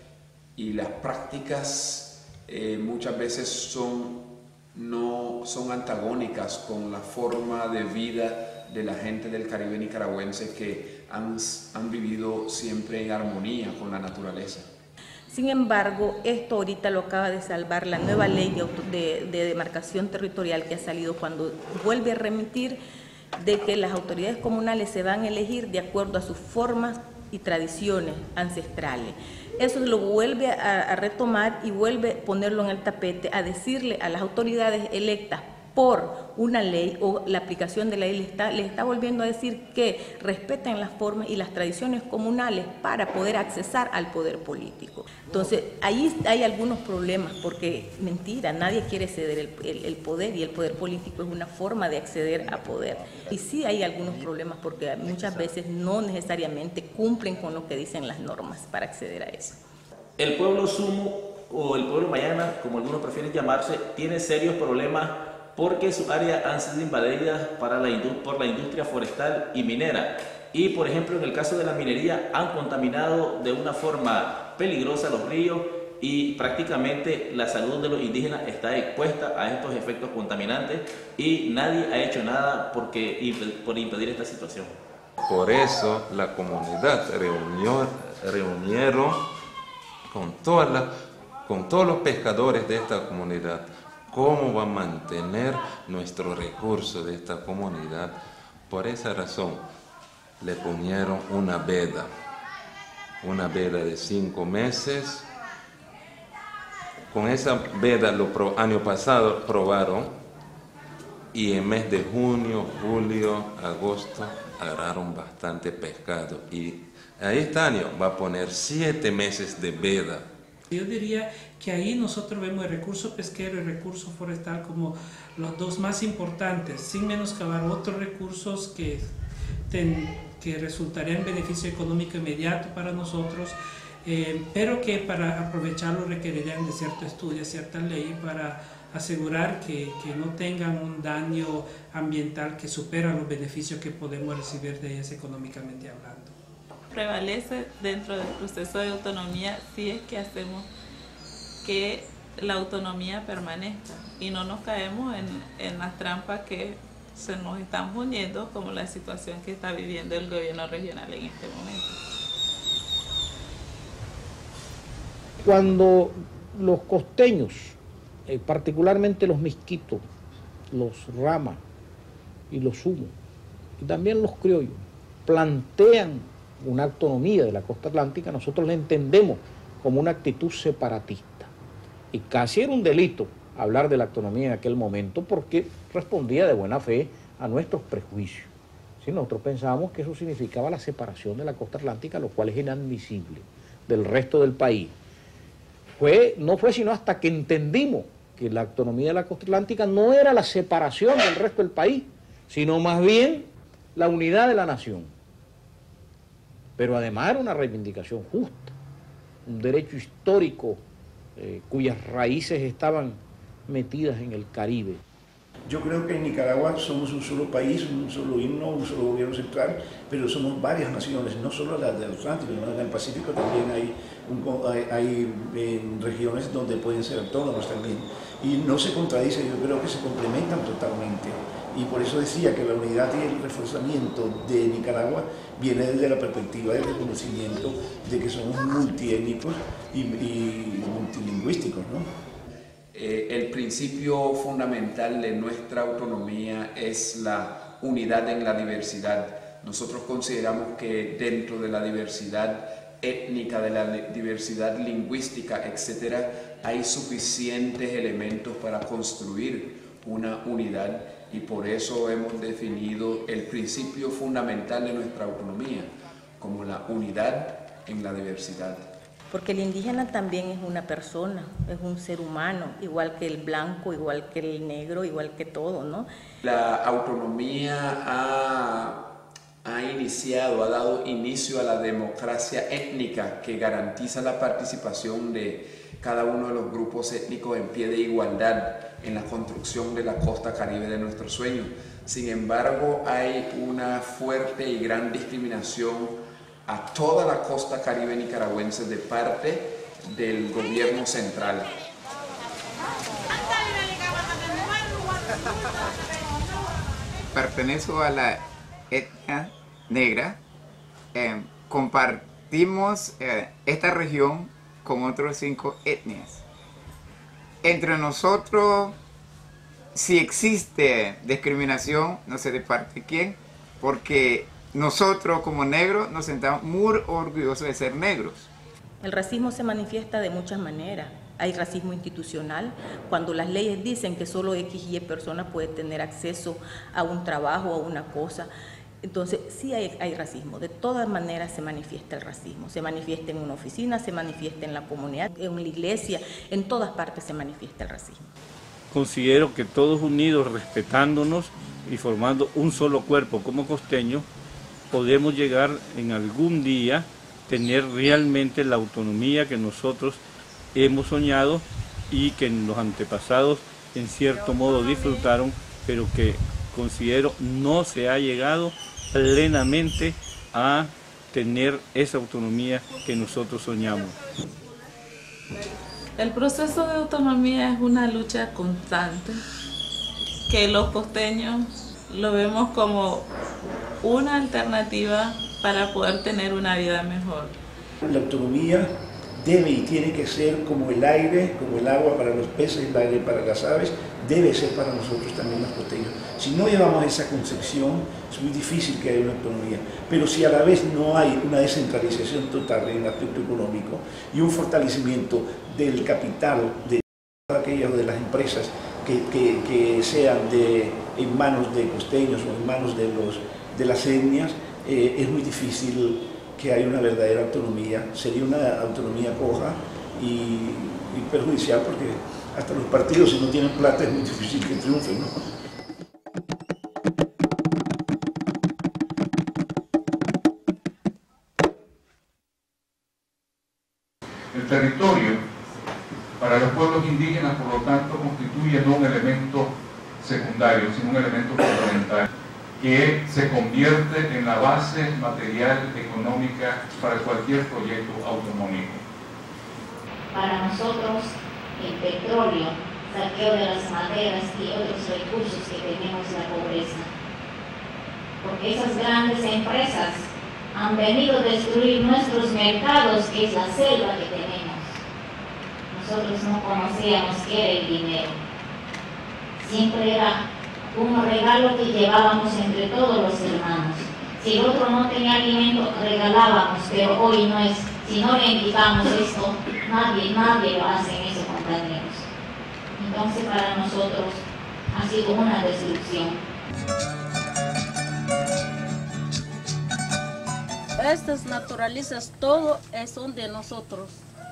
y las prácticas eh, muchas veces son, no, son antagónicas con la forma de vida de la gente del Caribe nicaragüense que han, han vivido siempre en armonía con la naturaleza. Sin embargo, esto ahorita lo acaba de salvar la nueva ley de, auto, de, de demarcación territorial que ha salido, cuando vuelve a remitir de que las autoridades comunales se van a elegir de acuerdo a sus formas y tradiciones ancestrales. Eso lo vuelve a, a retomar y vuelve a ponerlo en el tapete, a decirle a las autoridades electas por una ley o la aplicación de la ley, le está, le está volviendo a decir que respeten las formas y las tradiciones comunales para poder accesar al poder político. Entonces, ahí hay algunos problemas, porque mentira, nadie quiere ceder el, el, el poder, y el poder político es una forma de acceder a poder. Y sí hay algunos problemas porque muchas veces no necesariamente cumplen con lo que dicen las normas para acceder a eso. El pueblo sumo, o el pueblo mayana, como algunos prefieren llamarse, tiene serios problemas porque sus áreas han sido invadidas para la por la industria forestal y minera. Y, por ejemplo, en el caso de la minería, han contaminado de una forma peligrosa los ríos, y prácticamente la salud de los indígenas está expuesta a estos efectos contaminantes, y nadie ha hecho nada porque, por impedir esta situación. Por eso la comunidad reunió, reunieron con, todas las, con todos los pescadores de esta comunidad cómo va a mantener nuestros recursos de esta comunidad. Por esa razón le ponieron una veda, una veda de cinco meses. Con esa veda el año pasado probaron, y en mes de junio, julio, agosto agarraron bastante pescado, y a este año va a poner siete meses de veda. Yo diría que ahí nosotros vemos el recurso pesquero y el recurso forestal como los dos más importantes, sin menoscabar otros recursos que, ten, que resultarían en beneficio económico inmediato para nosotros, eh, pero que para aprovecharlo requerirían de cierto estudio, cierta ley para asegurar que, que no tengan un daño ambiental que supera los beneficios que podemos recibir de ellas económicamente hablando. Prevalece dentro del proceso de autonomía si es que hacemos que la autonomía permanezca y no nos caemos en, en las trampas que se nos están poniendo, como la situación que está viviendo el gobierno regional en este momento. Cuando los costeños, eh, particularmente los misquitos, los rama y los sumo, y también los criollos, plantean una autonomía de la costa atlántica, nosotros la entendemos como una actitud separatista. Y casi era un delito hablar de la autonomía en aquel momento, porque respondía de buena fe a nuestros prejuicios. ¿Sí? Nosotros pensábamos que eso significaba la separación de la costa atlántica, lo cual es inadmisible, del resto del país. Fue, no fue sino hasta que entendimos que la autonomía de la costa atlántica no era la separación del resto del país, sino más bien la unidad de la nación. Pero además era una reivindicación justa, un derecho histórico eh, cuyas raíces estaban metidas en el Caribe. Yo creo que en Nicaragua somos un solo país, un solo himno, un solo gobierno central, pero somos varias naciones, no solo las del Atlántico, ¿no? En el Pacífico también hay, un, hay, hay eh, regiones donde pueden ser autónomas también. y no se contradice, yo creo que se complementan totalmente. Y por eso decía que la unidad y el reforzamiento de Nicaragua viene desde la perspectiva del reconocimiento de que somos multiétnicos y, y multilingüísticos, ¿no? Eh, el principio fundamental de nuestra autonomía es la unidad en la diversidad. Nosotros consideramos que dentro de la diversidad étnica, de la diversidad lingüística, etcétera, hay suficientes elementos para construir una unidad, y por eso hemos definido el principio fundamental de nuestra autonomía como la unidad en la diversidad. Porque el indígena también es una persona, es un ser humano, igual que el blanco, igual que el negro, igual que todo, ¿no? La autonomía ha, ha iniciado, ha dado inicio a la democracia étnica que garantiza la participación de cada uno de los grupos étnicos en pie de igualdad en la construcción de la costa caribe de nuestro sueño. Sin embargo, hay una fuerte y gran discriminación a toda la costa caribe nicaragüense de parte del gobierno central. Pertenezco a la etnia negra. Eh, compartimos eh, esta región con otras cinco etnias. Entre nosotros, si existe discriminación, no sé de parte de quién, porque nosotros como negros nos sentimos muy orgullosos de ser negros. El racismo se manifiesta de muchas maneras. Hay racismo institucional, cuando las leyes dicen que solo X y Y personas pueden tener acceso a un trabajo o a una cosa. Entonces, sí hay, hay racismo. De todas maneras se manifiesta el racismo. Se manifiesta en una oficina, se manifiesta en la comunidad, en la iglesia, en todas partes se manifiesta el racismo. Considero que todos unidos, respetándonos y formando un solo cuerpo como costeños, podemos llegar en algún día tener realmente la autonomía que nosotros hemos soñado y que los antepasados en cierto modo disfrutaron, pero que considero no se ha llegado plenamente a tener esa autonomía que nosotros soñamos. El proceso de autonomía es una lucha constante que los costeños lo vemos como una alternativa para poder tener una vida mejor. La autonomía debe y tiene que ser como el aire, como el agua para los peces, el aire para las aves, debe ser para nosotros también los costeños. Si no llevamos esa concepción, es muy difícil que haya una autonomía. Pero si a la vez no hay una descentralización total en el aspecto económico y un fortalecimiento del capital, de todas aquellas de las empresas que, que, que sean de, en manos de costeños o en manos de, los, de las etnias, eh, es muy difícil que haya una verdadera autonomía. Sería una autonomía coja y, y perjudicial, porque hasta los partidos, si no tienen plata, es muy difícil que triunfen, ¿no? El territorio para los pueblos indígenas, por lo tanto, constituye no un elemento secundario, sino un elemento fundamental, que se convierte en la base material económica para cualquier proyecto autonómico. Para nosotros, el petróleo, saqueo de las maderas y otros recursos que tenemos la pobreza. Porque esas grandes empresas han venido a destruir nuestros mercados, que es la selva que tenemos. Nosotros no conocíamos qué era el dinero. Siempre era un regalo que llevábamos entre todos los hermanos. Si el otro no tenía alimento, regalábamos, pero hoy no es. Si no le indicamos esto, nadie, nadie lo hace en eso, compañeros. Entonces para nosotros ha sido una destrucción. Estas naturalezas, todo son de nosotros.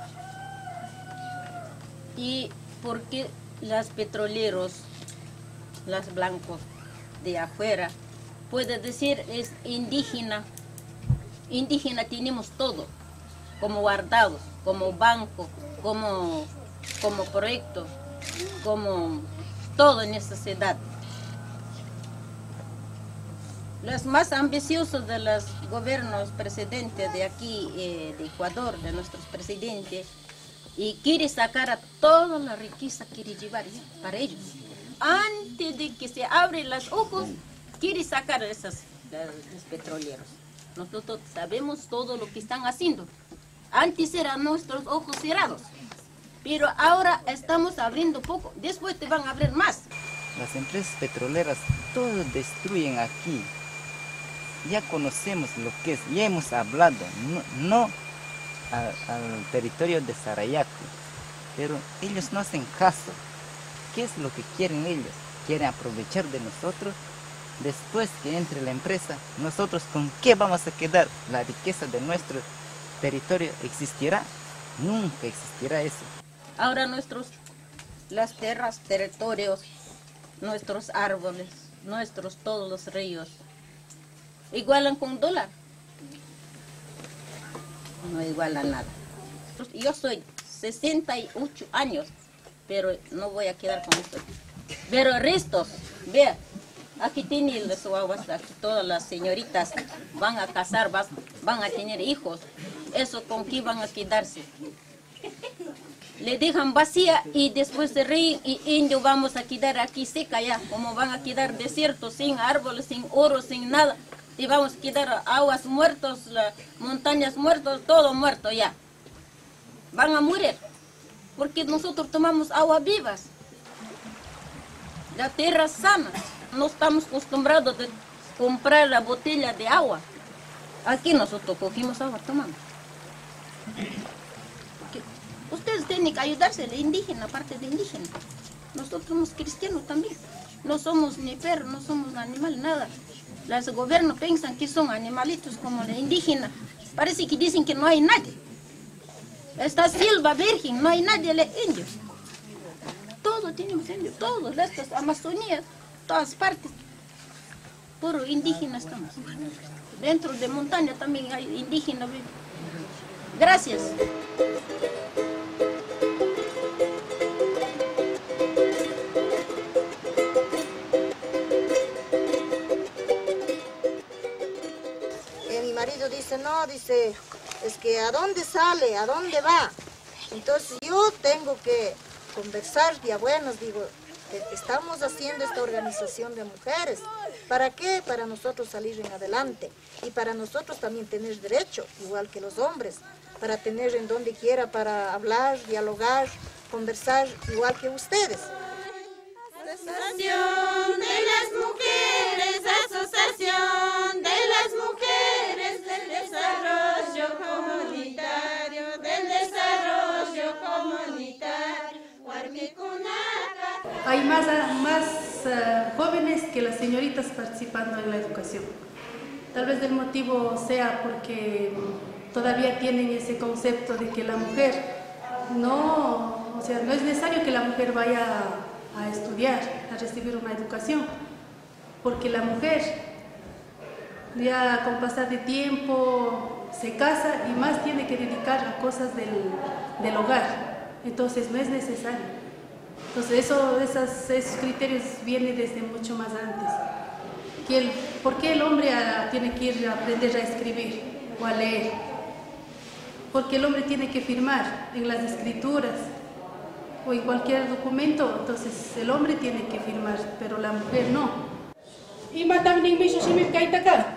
Y porque los petroleros, los blancos de afuera, puede decir es indígena. Indígena tenemos todo, como guardados, como banco, como, como proyecto, como todo en esta ciudad. Los más ambiciosos de los gobiernos precedentes de aquí, eh, de Ecuador, de nuestros presidentes, y quiere sacar a toda la riqueza, quiere llevar ya para ellos. Antes de que se abren los ojos, quiere sacar a esos los petroleros. Nosotros sabemos todo lo que están haciendo. Antes eran nuestros ojos cerrados, pero ahora estamos abriendo poco, después te van a abrir más. Las empresas petroleras todo destruyen aquí. Ya conocemos lo que es, ya hemos hablado, no, no a, al territorio de Sarayaco, pero ellos no hacen caso. ¿Qué es lo que quieren ellos? Quieren aprovechar de nosotros. Después que entre la empresa, nosotros ¿con qué vamos a quedar? La riqueza de nuestro territorio existirá, nunca existirá eso. Ahora nuestros, las tierras, territorios, nuestros árboles, nuestros todos los ríos, igualan con dólar. No igualan nada. Yo soy sesenta y ocho años, pero no voy a quedar con esto. Pero restos, vea, aquí tienen las guaguas, aquí todas las señoritas van a casar, van a tener hijos. ¿Eso con qué van a quedarse? Le dejan vacía y después se ríen y ellos vamos a quedar aquí seca ya, como van a quedar desiertos, sin árboles, sin oro, sin nada. Y vamos a quedar aguas muertos, las montañas muertos, todo muerto ya. Van a morir, porque nosotros tomamos agua vivas. La tierra sana, no estamos acostumbrados a comprar la botella de agua. Aquí nosotros cogimos agua, tomamos. Ustedes tienen que ayudarse, la indígena, parte de indígena. Nosotros somos cristianos también. No somos ni perros, no somos animales, nada. Los gobiernos piensan que son animalitos como la indígena. Parece que dicen que no hay nadie. Esta selva virgen, no hay nadie de indios. Todos tenemos indios, todos, estas Amazonías, todas partes. Puro indígena estamos. Dentro de montaña también hay indígenas. Gracias. Mi marido dice, no, dice, es que ¿a dónde sale? ¿A dónde va? Entonces yo tengo que conversar, ya buenos, digo, estamos haciendo esta organización de mujeres. ¿Para qué? Para nosotros salir en adelante y para nosotros también tener derecho, igual que los hombres, para tener en donde quiera, para hablar, dialogar, conversar, igual que ustedes. Asociación de las mujeres, asociación de las mujeres del desarrollo comunitario, del desarrollo comunitario. Hay más, más uh, jóvenes que las señoritas participando en la educación. Tal vez el motivo sea porque todavía tienen ese concepto de que la mujer no, o sea, no es necesario que la mujer vaya a, a estudiar, a recibir una educación, porque la mujer ya con pasar de tiempo se casa y más tiene que dedicar a cosas del, del hogar, entonces no es necesario. Entonces eso, esas, esos criterios vienen desde mucho más antes. Que el, ¿Por qué el hombre a, tiene que ir a aprender a escribir o a leer? Porque el hombre tiene que firmar en las escrituras o en cualquier documento, entonces el hombre tiene que firmar, pero la mujer no. ¿Y matan ni mismo si me cae acá?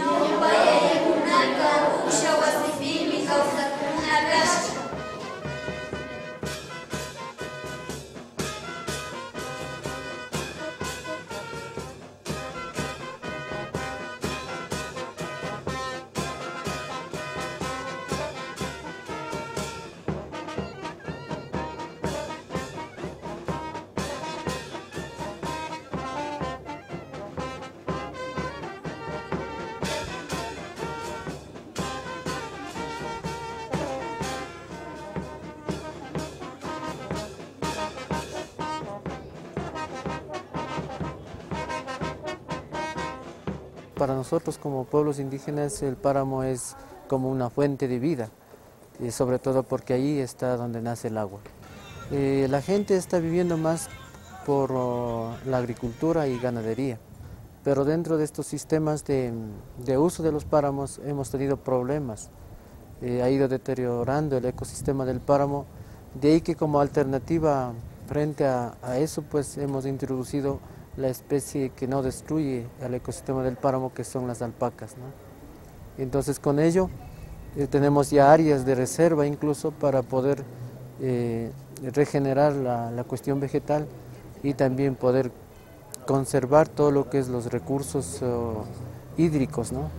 Para nosotros como pueblos indígenas el páramo es como una fuente de vida, y sobre todo porque ahí está donde nace el agua. Eh, la gente está viviendo más por uh, la agricultura y ganadería, pero dentro de estos sistemas de, de uso de los páramos hemos tenido problemas. Eh, ha ido deteriorando el ecosistema del páramo De ahí que como alternativa frente a, a eso, pues hemos introducido la especie que no destruye el ecosistema del páramo, que son las alpacas, ¿no? Entonces con ello eh, tenemos ya áreas de reserva incluso para poder eh, regenerar la, la cuestión vegetal y también poder conservar todo lo que es los recursos uh, hídricos, ¿no?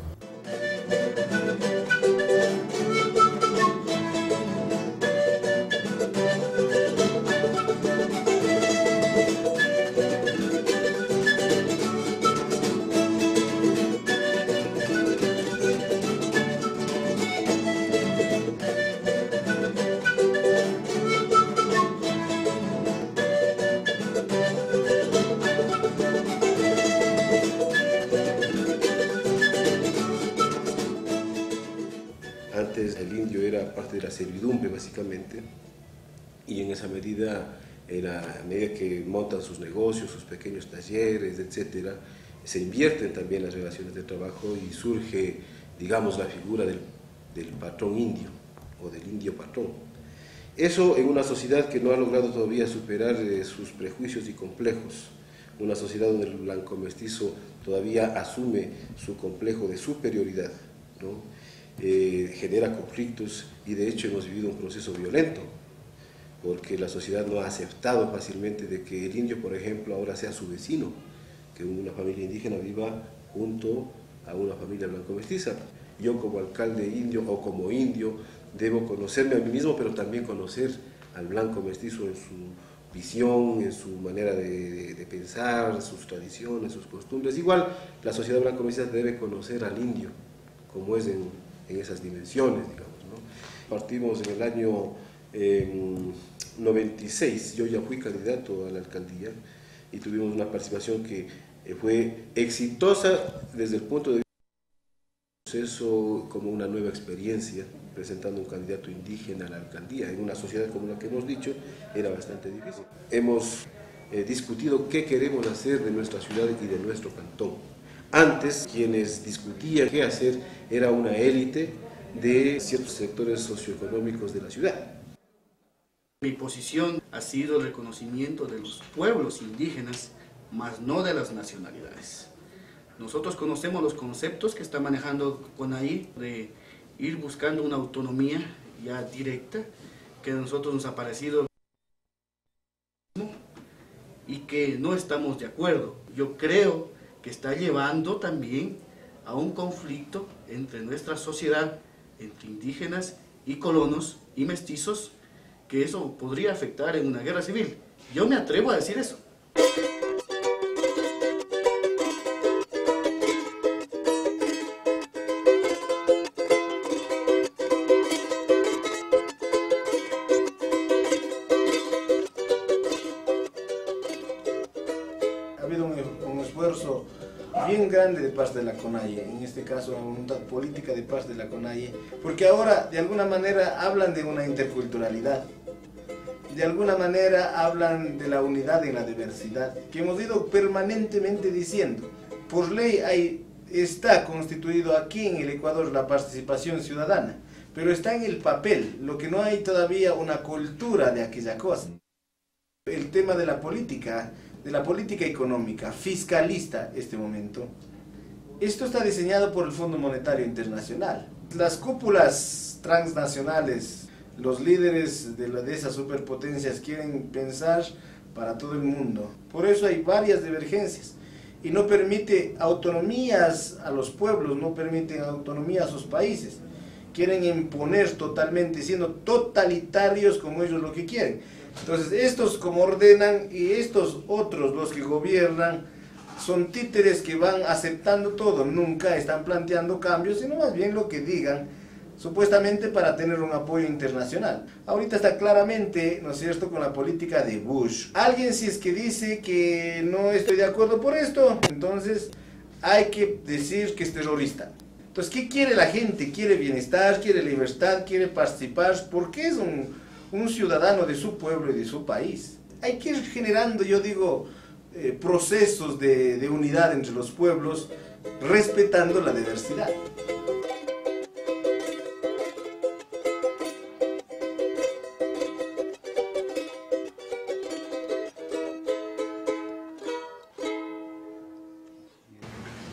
Antes el indio era parte de la servidumbre básicamente, y en esa medida, en la medida que montan sus negocios, sus pequeños talleres, etcétera, se invierten también las relaciones de trabajo y surge, digamos, la figura del, del patrón indio o del indio patrón. Eso en una sociedad que no ha logrado todavía superar eh, sus prejuicios y complejos, una sociedad donde el blanco mestizo todavía asume su complejo de superioridad, ¿no? Eh, genera conflictos y de hecho hemos vivido un proceso violento porque la sociedad no ha aceptado fácilmente de que el indio, por ejemplo, ahora sea su vecino, que una familia indígena viva junto a una familia blanco-mestiza. Yo como alcalde indio o como indio debo conocerme a mí mismo, pero también conocer al blanco-mestizo en su visión, en su manera de, de, de pensar, sus tradiciones, sus costumbres. Igual la sociedad blanco-mestiza debe conocer al indio, como es en en esas dimensiones, digamos, ¿no? Partimos en el año eh, noventa y seis, yo ya fui candidato a la alcaldía y tuvimos una participación que eh, fue exitosa desde el punto de vista del proceso, como una nueva experiencia, presentando un candidato indígena a la alcaldía. En una sociedad como la que hemos dicho, era bastante difícil. Hemos eh, discutido qué queremos hacer de nuestra ciudad y de nuestro cantón. Antes, quienes discutían qué hacer era una élite de ciertos sectores socioeconómicos de la ciudad. Mi posición ha sido el reconocimiento de los pueblos indígenas, más no de las nacionalidades. Nosotros conocemos los conceptos que está manejando CONAIE de ir buscando una autonomía ya directa, que a nosotros nos ha parecido y que no estamos de acuerdo. Yo creo que está llevando también a un conflicto entre nuestra sociedad, entre indígenas y colonos y mestizos, que eso podría afectar en una guerra civil. Yo me atrevo a decir eso. Ha habido un, un esfuerzo bien grande de parte de la CONAIE, en este caso una voluntad política de parte de la CONAIE, porque ahora de alguna manera hablan de una interculturalidad, de alguna manera hablan de la unidad en la diversidad, que hemos ido permanentemente diciendo. Por ley hay, está constituido aquí en el Ecuador la participación ciudadana, pero está en el papel, lo que no hay todavía una cultura de aquella cosa. El tema de la política, de la política económica, fiscalista este momento, esto está diseñado por el Fondo Monetario Internacional. Las cúpulas transnacionales, los líderes de, la, de esas superpotencias quieren pensar para todo el mundo. Por eso hay varias divergencias y no permite autonomías a los pueblos, no permiten autonomía a sus países. Quieren imponer totalmente, siendo totalitarios como ellos lo que quieren. Entonces estos como ordenan y estos otros, los que gobiernan, son títeres que van aceptando todo, nunca están planteando cambios, sino más bien lo que digan, supuestamente para tener un apoyo internacional. Ahorita está claramente, ¿no es cierto?, con la política de Bush. Alguien si es que dice que no estoy de acuerdo por esto, entonces hay que decir que es terrorista. Entonces, ¿qué quiere la gente? Quiere bienestar, quiere libertad, quiere participar, porque es un, un ciudadano de su pueblo y de su país. Hay que ir generando, yo digo, eh, procesos de, de unidad entre los pueblos, respetando la diversidad.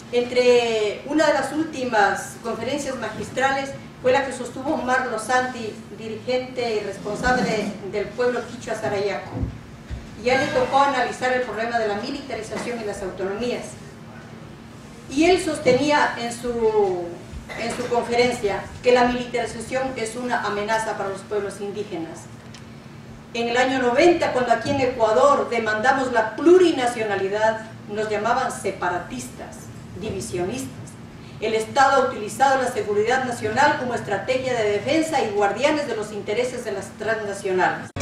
Entre una de las últimas conferencias magistrales fue la que sostuvo Omar Losanti, dirigente y responsable del pueblo quichua Sarayaco. Y a él le tocó analizar el problema de la militarización y las autonomías. Y él sostenía en su, en su conferencia que la militarización es una amenaza para los pueblos indígenas. En el año noventa, cuando aquí en Ecuador demandamos la plurinacionalidad, nos llamaban separatistas, divisionistas. El Estado ha utilizado la seguridad nacional como estrategia de defensa y guardianes de los intereses de las transnacionales.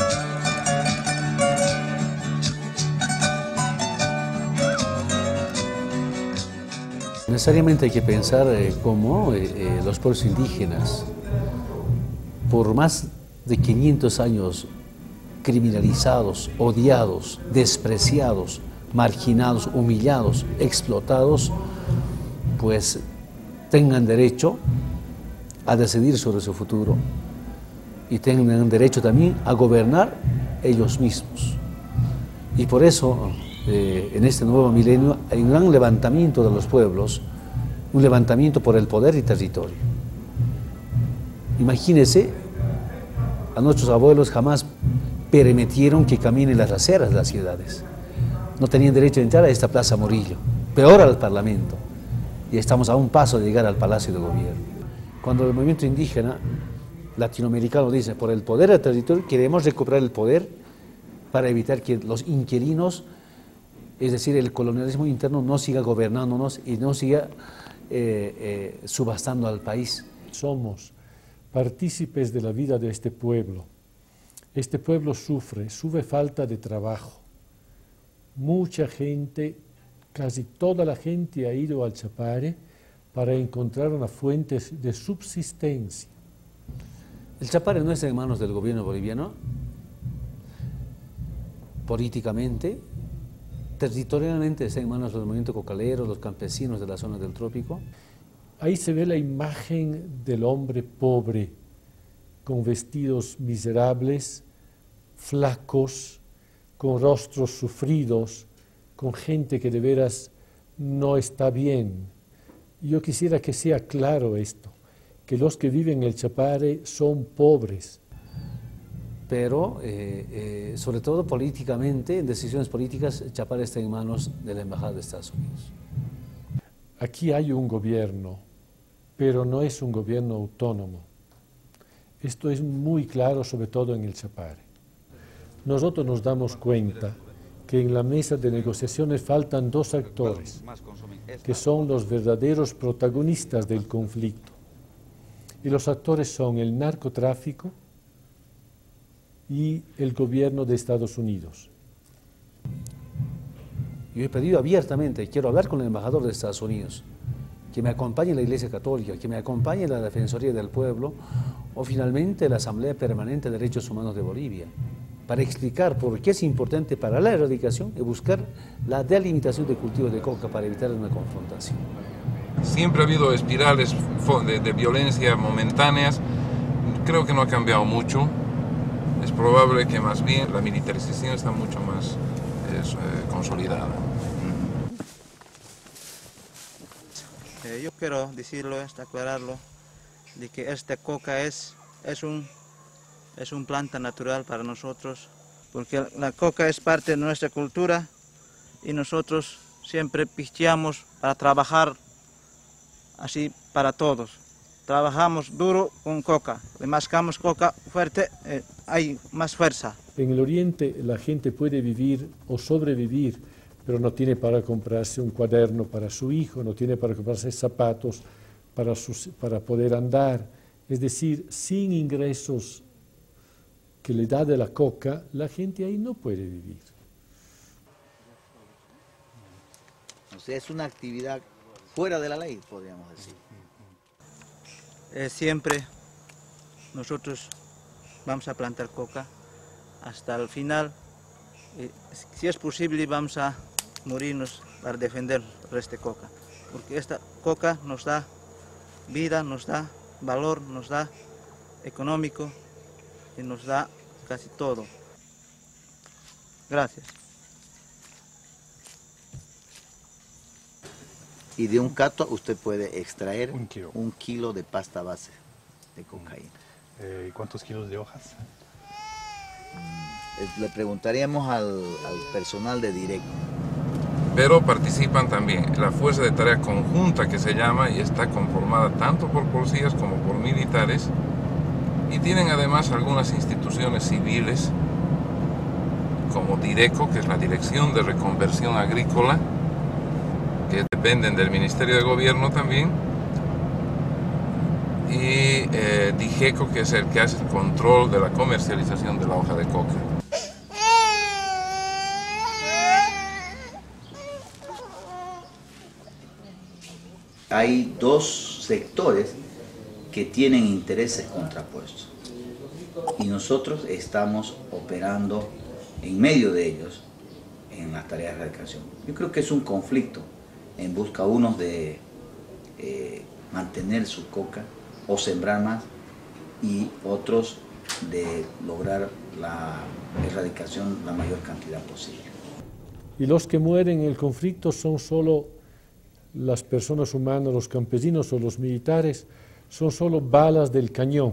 Necesariamente hay que pensar eh, cómo eh, eh, los pueblos indígenas, por más de quinientos años criminalizados, odiados, despreciados, marginados, humillados, explotados, pues tengan derecho a decidir sobre su futuro y tengan derecho también a gobernar ellos mismos. Y por eso, eh, en este nuevo milenio, hay un gran levantamiento de los pueblos, un levantamiento por el poder y territorio. Imagínense, a nuestros abuelos jamás permitieron que caminen las aceras de las ciudades. No tenían derecho a entrar a esta Plaza Morillo, peor al Parlamento. Y estamos a un paso de llegar al Palacio de Gobierno. Cuando el movimiento indígena latinoamericano dice, por el poder del territorio, queremos recuperar el poder para evitar que los inquilinos, es decir, el colonialismo interno, no siga gobernándonos y no siga eh, eh, subastando al país. Somos partícipes de la vida de este pueblo. Este pueblo sufre, sufre falta de trabajo. Mucha gente, casi toda la gente ha ido al Chapare para encontrar una fuente de subsistencia. El Chapare no está en manos del gobierno boliviano, políticamente, territorialmente está en manos del movimiento cocalero, los campesinos de la zona del trópico. Ahí se ve la imagen del hombre pobre, con vestidos miserables, flacos, con rostros sufridos, con gente que de veras no está bien. Yo quisiera que sea claro esto, que los que viven en el Chapare son pobres. Pero, eh, eh, sobre todo políticamente, en decisiones políticas, el Chapare está en manos de la Embajada de Estados Unidos. Aquí hay un gobierno, pero no es un gobierno autónomo. Esto es muy claro, sobre todo en el Chapare. Nosotros nos damos cuenta que en la mesa de negociaciones faltan dos actores, que son los verdaderos protagonistas del conflicto. Y los actores son el narcotráfico y el gobierno de Estados Unidos. Yo he pedido abiertamente, quiero hablar con el embajador de Estados Unidos, que me acompañe la Iglesia Católica, que me acompañe la Defensoría del Pueblo o finalmente la Asamblea Permanente de Derechos Humanos de Bolivia, para explicar por qué es importante para la erradicación y buscar la delimitación de cultivos de coca para evitar una confrontación. Siempre ha habido espirales de, de violencia momentáneas, creo que no ha cambiado mucho, es probable que más bien la militarización está mucho más es, eh, consolidada. Eh, yo quiero decirlo, aclararlo, de que esta coca es, es un Es una planta natural para nosotros, porque la coca es parte de nuestra cultura y nosotros siempre pisteamos para trabajar así para todos. Trabajamos duro con coca, le mascamos coca fuerte, eh, hay más fuerza. En el oriente la gente puede vivir o sobrevivir, pero no tiene para comprarse un cuaderno para su hijo, no tiene para comprarse zapatos para, sus, para poder andar. Es decir, sin ingresos que le da de la coca, la gente ahí no puede vivir. O sea, es una actividad fuera de la ley, podríamos decir. Eh, siempre nosotros vamos a plantar coca hasta el final. Eh, si es posible, vamos a morirnos para defender el resto de coca. Porque esta coca nos da vida, nos da valor, nos da económico y nos da casi todo. Gracias. Y de un cato usted puede extraer un kilo, un kilo de pasta base de cocaína. Eh, ¿Y cuántos kilos de hojas? Mm, le preguntaríamos al, al personal de Direcco. Pero participan también la Fuerza de Tarea Conjunta, que se llama, y está conformada tanto por policías como por militares, y tienen además algunas instituciones civiles, como Direcco, que es la Dirección de Reconversión Agrícola, que dependen del Ministerio de Gobierno también, y eh, Digeco, que es el que hace el control de la comercialización de la hoja de coca. Hay dos sectores que tienen intereses contrapuestos y nosotros estamos operando en medio de ellos en las tareas de erradicación. Yo creo que es un conflicto en busca unos de eh, mantener su coca o sembrar más y otros de lograr la erradicación la mayor cantidad posible. Y los que mueren en el conflicto son solo las personas humanas, los campesinos o los militares, son solo balas del cañón.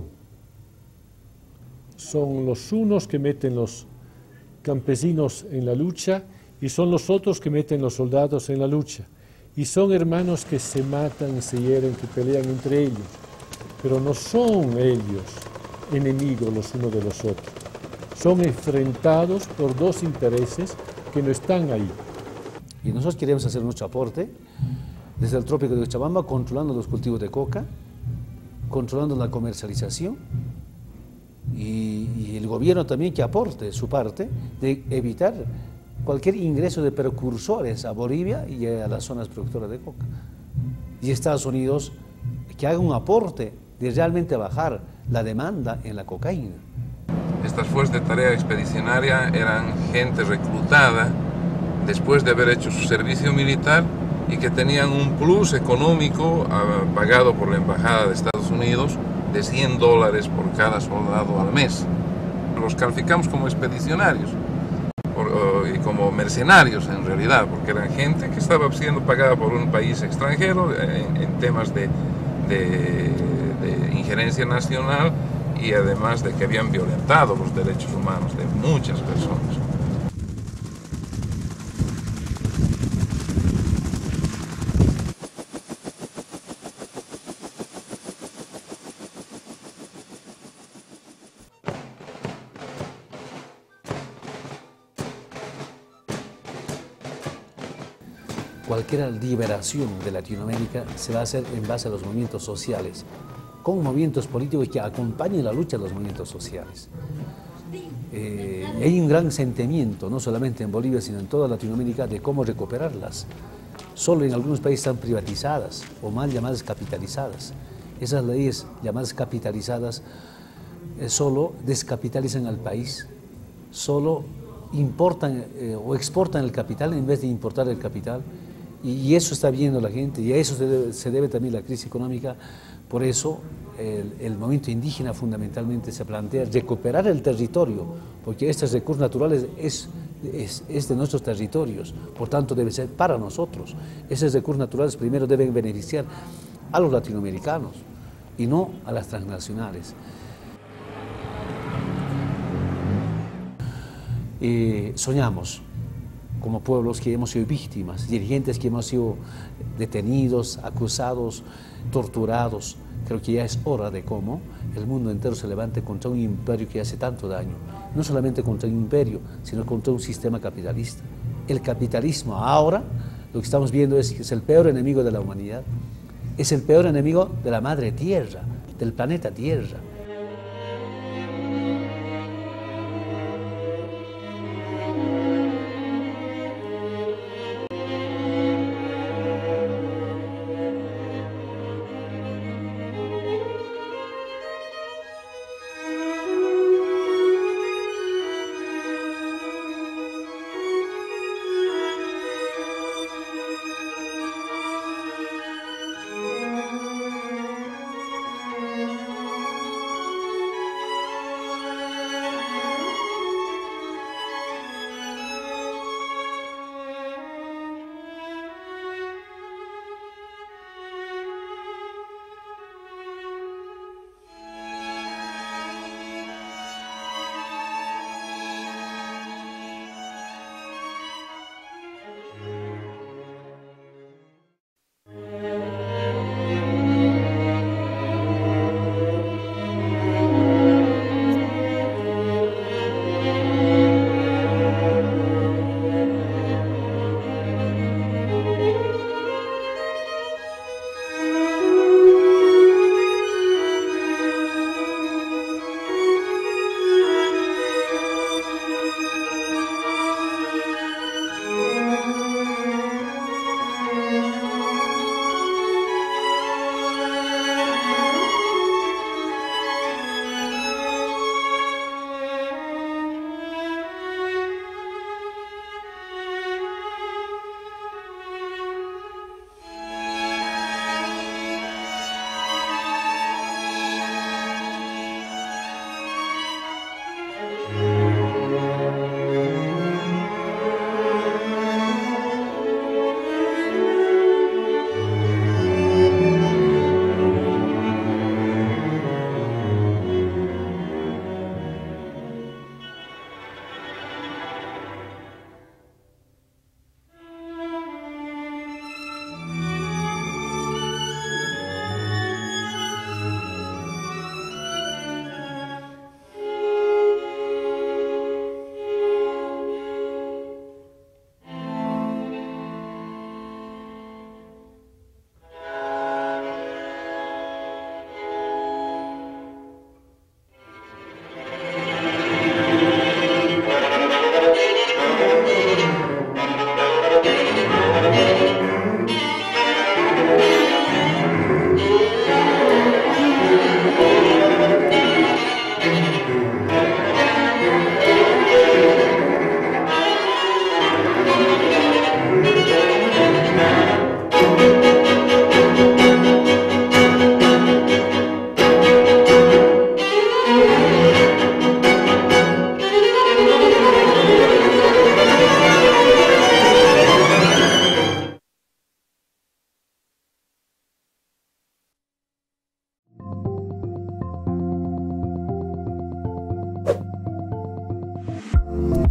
Son los unos que meten los campesinos en la lucha y son los otros que meten los soldados en la lucha. Y son hermanos que se matan, se hieren, que pelean entre ellos. Pero no son ellos enemigos los unos de los otros. Son enfrentados por dos intereses que no están ahí. Y nosotros queremos hacer nuestro aporte desde el trópico de Cochabamba, controlando los cultivos de coca, controlando la comercialización y, y el gobierno también que aporte su parte de evitar cualquier ingreso de precursores a Bolivia y a las zonas productoras de coca. Y Estados Unidos que haga un aporte de realmente bajar la demanda en la cocaína. Estas fuerzas de tarea expedicionaria eran gente reclutada después de haber hecho su servicio militar y que tenían un plus económico uh, pagado por la Embajada de Estados Unidos de cien dólares por cada soldado al mes. Los calificamos como expedicionarios por, uh, y como mercenarios en realidad, porque eran gente que estaba siendo pagada por un país extranjero en, en temas de, de, de injerencia nacional y además de que habían violentado los derechos humanos de muchas personas. Cualquier liberación de Latinoamérica se va a hacer en base a los movimientos sociales, con movimientos políticos que acompañen la lucha de los movimientos sociales. Eh, hay un gran sentimiento, no solamente en Bolivia, sino en toda Latinoamérica, de cómo recuperarlas. Solo en algunos países están privatizadas o mal llamadas capitalizadas. Esas leyes llamadas capitalizadas eh, solo descapitalizan al país, solo importan eh, o exportan el capital en vez de importar el capital. Y eso está viendo la gente, y a eso se debe, se debe también la crisis económica. Por eso el, el movimiento indígena fundamentalmente se plantea recuperar el territorio, porque estos recursos naturales es, es, es de nuestros territorios, por tanto debe ser para nosotros. Esos recursos naturales primero deben beneficiar a los latinoamericanos y no a las transnacionales. Eh, soñamos como pueblos que hemos sido víctimas, dirigentes que hemos sido detenidos, acusados, torturados. Creo que ya es hora de cómo el mundo entero se levante contra un imperio que hace tanto daño. No solamente contra un imperio, sino contra un sistema capitalista. El capitalismo ahora, lo que estamos viendo es que es el peor enemigo de la humanidad. Es el peor enemigo de la madre tierra, del planeta Tierra.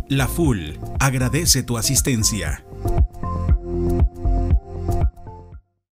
La F U L agradece tu asistencia.